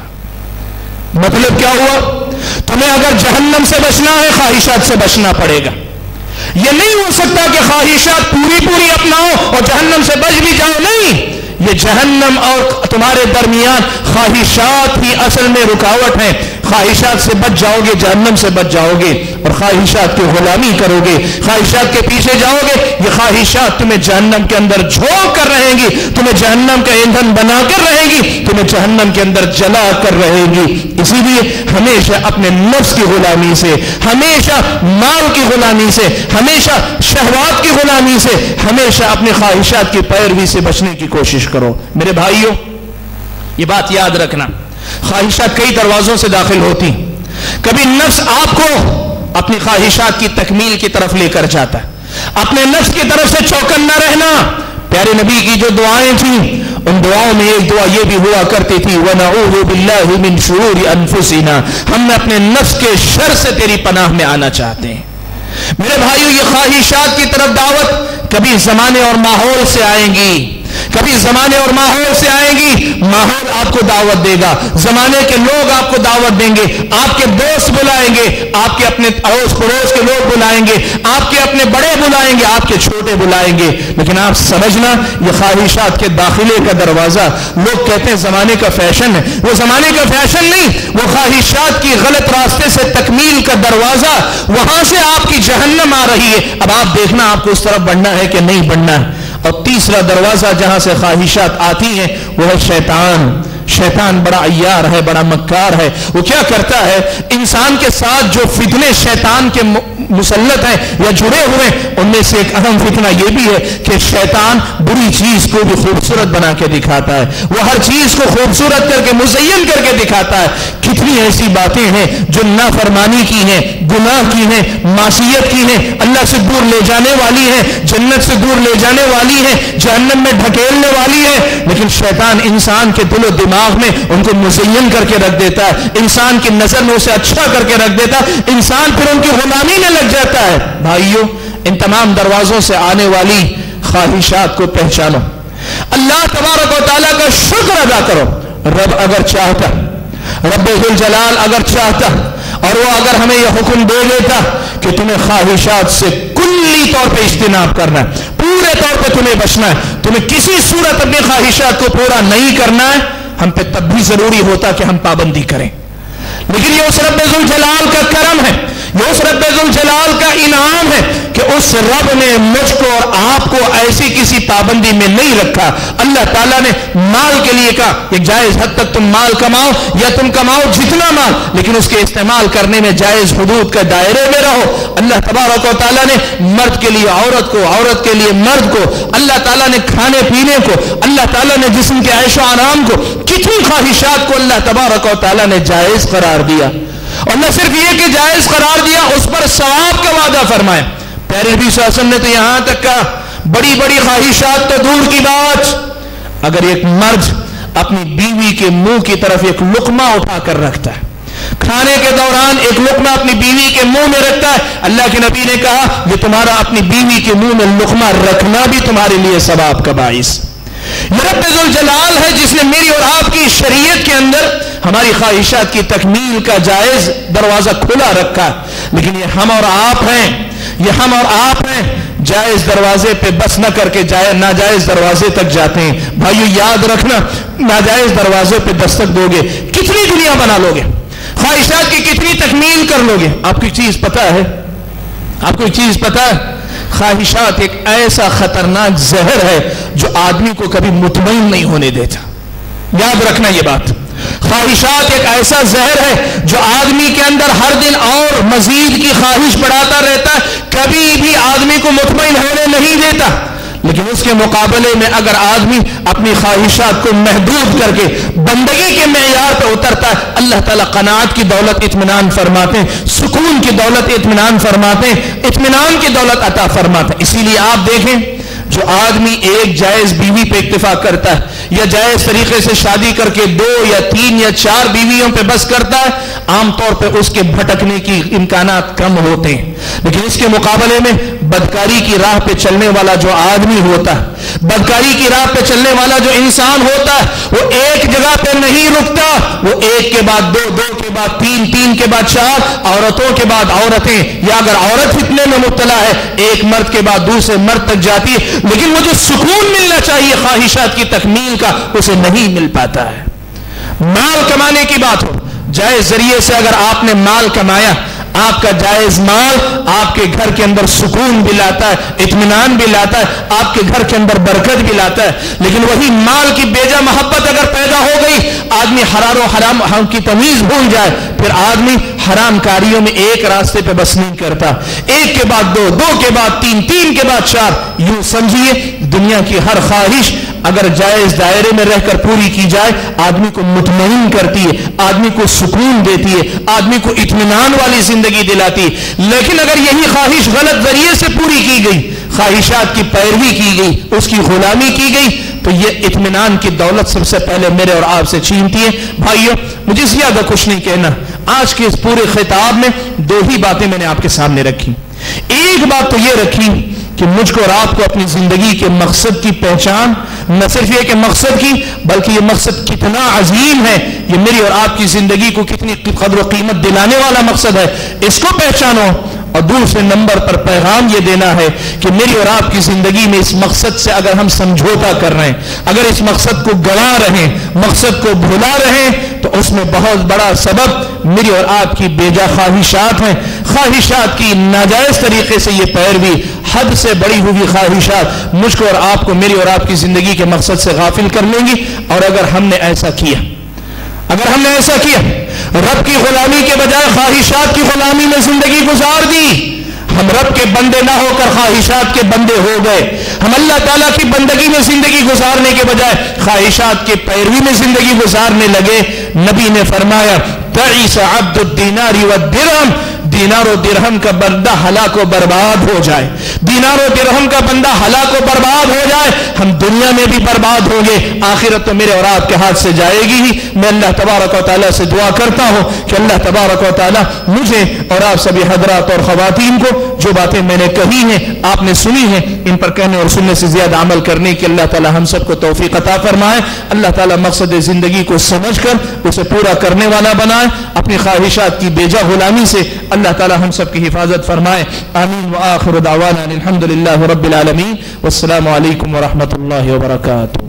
مطلب کیا ہوا؟ تمہیں اگر جہنم سے بچنا ہے خواہشات سے بچنا پڑے گا۔ یہ نہیں ہو سکتا کہ خواہشات پوری پوری اپناؤ اور جہنم سے بچ بھی جاؤ، نہیں، یہ جہنم اور تمہارے درمیان خواہشات ہی اصل میں رکاوٹ ہے۔ خواہشات سے بچ جاؤ گے جہنم سے بچ جاؤ گے، اور خواہشات کی غلامی کرو گے، خواہشات کے پیچھے جاؤ گے، یہ خواہشات تمہیں جہنم کے اندر جھونک کر رہیں گی، تمہیں جہنم کا ایندھن بنا کر رہیں گی، تمہیں جہنم کے اندر جلا کر رہیں گی۔ اسی لیے ہمیشہ اپنے نفس کی غلامی سے، ہمیشہ مال کی غلامی سے، ہمیشہ شہوات کی غلامی سے، ہمیشہ اپنی خواہشات کی پیروی سے بچنے کی کوشش کرو۔ میرے بھائیوں، یہ بات یاد رکھنا، خواہشات کئی دروازوں سے داخل ہوتی، کبھی نفس آپ کو اپنی خواہشات کی تکمیل کی طرف لے کر جاتا ہے، اپنے نفس کی طرف سے چوکنا رہنا۔ پیارے نبی کی جو دعائیں تھیں ان دعاؤں میں ایک دعا یہ بھی ہوا کرتی تھی، وَنَعُوذُ بِاللَّهِ مِن شُرُورِ أَنفُسِنَا، ہم اپنے نفس کے شر سے تیری پناہ میں آنا چاہتے ہیں۔ میرے بھائیو یہ خواہشات کی طرف دعوت کبھی زمانے اور ماحول سے آئیں گی، کبھی زمانے اور ماحول سے آئیں گی، ماحول آپ کو دعوت دے گا، زمانے کے لوگ آپ کو دعوت دیں گے، آپ کے دوست بلائیں گے، آپ کے اپنے اڑوس پڑوس کے لوگ بلائیں گے، آپ کے اپنے بڑے بلائیں گے، آپ کے چھوٹے بلائیں گے، لیکن آپ سمجھنا یہ خواہشات کے داخلے کا دروازہ، لوگ کہتے ہیں زمانے کا فیشن ہے، وہ زمانے کا فیشن نہیں، وہ خواہشات کی غلط راستے سے تکمیل کا دروازہ، وہاں سے آپ کی جہنم آ رہی ہے۔ اب آپ دیکھنا آپ کو اس طرف بڑھنا ہے کہ نہیں بڑھنا ہے۔ اور تیسرا دروازہ جہاں سے خواہشات آتی ہیں وہ ہے شیطان۔ شیطان بڑا عیار ہے، بڑا مکار ہے۔ وہ کیا کرتا ہے، انسان کے ساتھ جو فتنے شیطان کے مسلط ہیں یا جڑے ہوئے، ان میں سے ایک اہم فتنہ یہ بھی ہے کہ شیطان بری چیز کو بھی خوبصورت بنا کے دکھاتا ہے، وہ ہر چیز کو خوبصورت کر کے مزین کر کے دکھاتا ہے۔ کتنی ایسی باتیں ہیں جو نافرمانی کی ہیں، گناہ کی ہیں، معصیت کی ہیں، اللہ سے دور لے جانے والی ہیں، جنت سے دور لے جانے والی ہیں، جہنم میں ڈھکیلنے والی ہیں، لیکن شیطان انسان کے دل و دماغ میں ان کو مزین کر کے رکھ دیتا ہے، انسان کی نظر میں اسے اچھا کر کے رکھ دیتا ہے، انسان پھر ان کی غلامی میں لگ جاتا ہے۔ بھائیو، ان تمام دروازوں سے آنے والی خواہشات کو پہچانو، اللہ تبارک و تعالیٰ کا شکر ادا کرو۔ رب اگر چاہتا، رب ذوالجلال اگر چاہتا اور وہ اگر ہمیں یہ حکم دے دیتا کہ تمہیں خواہشات سے کلی طور پہ اجتناب کرنا ہے، پورے طور پہ تمہیں بچنا ہے، تمہیں کسی صورت اپنی خواہشات کو پورا نہیں کرنا ہے، ہم پہ تب بھی ضروری ہوتا کہ ہم پابندی کریں۔ لیکن یہ اس رب ذوالجلال کا کرم ہے، یہ اس رب ذوالجلال کا انعام ہے کہ اس رب نے مجھ کو اور آپ کو ایسی کسی پابندی میں نہیں رکھا۔ اللہ تعالیٰ نے مال کے لیے کہا کہ جائز حد تک تم مال کماؤ، یا تم کماؤ جتنا مال، لیکن اس کے استعمال کرنے میں جائز حدود کے دائرے میں رہو۔ اللہ تبارک و تعالیٰ نے مرد کے لیے عورت کو، عورت کے لیے مرد کو، اللہ تعالیٰ نے کھانے پینے کو، اللہ تعالیٰ نے جسم کے عیش و آرام کو، کتنی خواہشات کو اللہ تبارک و تعالیٰ نے جائز قرار دیا۔ اور نہ صرف یہ کہ جائز قرار دیا، اس پر ثواب کا وعدہ فرمایا۔ پیارے نبی صلی اللہ علیہ وسلم نے تو یہاں تک کہا بڑی بڑی خواہشات تو دور کی بات، اگر ایک مرد اپنی بیوی کے منہ کی طرف ایک لقمہ اٹھا کر رکھتا ہے، کھانے کے دوران ایک لقمہ اپنی بیوی کے منہ میں رکھتا ہے، اللہ کے نبی نے کہا یہ تمہارا اپنی بیوی کے منہ میں لقمہ رکھنا بھی تمہارے لیے ثواب کا باعث۔ یہ رب ذوالجلال ہے جس نے میری اور آپ کی شریعت کے اندر ہماری خواہشات کی تکمیل کا جائز دروازہ کھلا رکھا، لیکن یہ ہم اور آپ ہیں، یہ ہم اور آپ ہیں جائز دروازے پہ بس نہ کر کے جائے ناجائز دروازے تک جاتے ہیں۔ بھائیو یاد رکھنا، ناجائز دروازے پہ دستک دو گے کتنی دنیا بنا لو گے، خواہشات کی کتنی تکمیل کر لو گے۔ آپ کو چیز پتہ ہے، آپ کو چیز پتہ ہے، خواہشات ایک ایسا خطرناک زہر ہے جو آدمی کو کبھی مطمئن نہیں ہونے دیتا۔ یاد رکھنا یہ بات، خواہشات ایک ایسا زہر ہے جو آدمی کے اندر ہر دن اور مزید کی خواہش بڑھاتا رہتا ہے، کبھی بھی آدمی کو مطمئن ہونے نہیں دیتا۔ لیکن اس کے مقابلے میں اگر آدمی اپنی خواہشات کو محدود کر کے بندگی کے معیار پہ اترتا ہے، اللہ تعالیٰ قناعت کی دولت اطمینان فرماتے ہیں، سکون کی دولت اطمینان فرماتے ہیں، اطمینان کی دولت عطا فرماتے ہیں۔ اسی لیے آپ دیکھیں جو آدمی ایک جائز بیوی پہ اکتفا کرتا ہے یا جائز طریقے سے شادی کر کے دو یا تین یا چار بیویوں پہ بس کرتا ہے، عام طور پہ اس کے بھٹکنے کی امکانات کم ہوتے ہیں۔ لیکن اس کے مقابلے میں بدکاری کی راہ پہ چلنے والا جو آدمی ہوتا ہے، بدکاری کی راہ پہ چلنے والا جو انسان ہوتا ہے، وہ ایک جگہ پہ نہیں رکتا، وہ ایک کے بعد دو، دو کے بعد تین، تین کے بعد چار، عورتوں کے بعد عورتیں، یا اگر عورت فتنے میں مبتلا ہے ایک مرد کے بعد دوسرے مرد تک جاتی ہے، لیکن وہ جو سکون ملنا چاہیے خواہشات کی تکمیل کا اسے نہیں مل پاتا ہے۔ مال کمانے کی بات ہو، جائز ذریعے سے اگر آپ نے مال کمایا، آپ کا جائز مال آپ کے گھر کے اندر سکون بھی لاتا ہے، اطمینان بھی لاتا ہے، آپ کے گھر کے اندر برکت بھی لاتا ہے، لیکن وہی مال کی بیجا محبت اگر پیدا ہو گئی، آدمی حلال و حرام ہم کی تمیز بھول جائے، پھر آدمی حرام کاریوں میں ایک راستے پہ بس نہیں کرتا، ایک کے بعد دو، دو کے بعد تین، تین کے بعد چار، یوں سمجھیے دنیا کی ہر خواہش اگر جائز دائرے میں رہ کر پوری کی جائے آدمی کو مطمئن کرتی ہے، آدمی کو سکون دیتی ہے، آدمی کو اطمینان والی زندگی دلاتی ہے۔ لیکن اگر یہی خواہش غلط ذریعے سے پوری کی گئی، خواہشات کی پیروی کی گئی، اس کی غلامی کی گئی، تو یہ اطمینان کی دولت سب سے پہلے میرے اور آپ سے چھینتی ہے۔ بھائیو مجھے زیادہ کچھ نہیں کہنا، آج کے اس پورے خطاب میں دو ہی باتیں میں نے آپ کے سامنے رکھی۔ ایک بات تو یہ رکھی کہ مجھ کو اور آپ کو اپنی زندگی کے مقصد کی پہچان، نہ صرف یہ کہ مقصد کی، بلکہ یہ مقصد کتنا عظیم ہے، یہ میری اور آپ کی زندگی کو کتنی قدر و قیمت دلانے والا مقصد ہے، اس کو پہچانو۔ اور دوسرے نمبر پر پیغام یہ دینا ہے کہ میری اور آپ کی زندگی میں اس مقصد سے اگر ہم سمجھوتا کر رہے ہیں، اگر اس مقصد کو گنوا رہے ہیں، مقصد کو بھلا رہے ہیں، تو اس میں بہت بڑا سبب میری اور آپ کی بیجا خواہشات ہیں۔ خواہشات کی ناجائز طریقے سے یہ پیروی، حد سے بڑی ہوئی خواہشات مجھ کو اور آپ کو میری اور آپ کی زندگی کے مقصد سے غافل کر لیں گی۔ اور اگر ہم نے ایسا کیا اگر ہم نے ایسا کیا رب کی غلامی کے بجائے خواہشات کی غلامی میں زندگی گزار دی، ہم رب کے بندے نہ ہو کر خواہشات کے بندے ہو گئے، ہم اللہ تعالیٰ کی بندگی میں زندگی گزارنے کے بجائے خواہشات کے پیروی میں زندگی گزارنے لگے، نبی نے فرمایا تعیس عبد الدینار والدرہم، دینار و درہم کا بندہ ہلاک و برباد ہو جائے، دینار و درہم کا بندہ ہلاک و برباد ہو جائے، ہم دنیا میں بھی برباد ہوں گے، آخرت تو میرے اور آپ کے ہاتھ سے جائے گی ہی۔ میں اللہ تبارک و تعالیٰ سے دعا کرتا ہوں کہ اللہ تبارک و تعالیٰ مجھے اور آپ سبھی حضرات اور خواتین کو جو باتیں میں نے کہی ہیں، آپ نے سنی ہیں، ان پر کہنے اور سننے سے زیادہ عمل کرنے کی اللہ تعالیٰ ہم سب کو توفیق عطا فرمائے۔ اللہ تعالیٰ مقصد زندگی کو سمجھ کر اسے پورا کرنے والا بنائے، اپنی خواہشات کی بیجا غلامی سے اللہ تعالیٰ ہم سب کی حفاظت فرمائے۔ آمین وآخر دعوانا الحمدللہ رب العالمین، والسلام علیکم ورحمۃ اللہ وبرکاتہ۔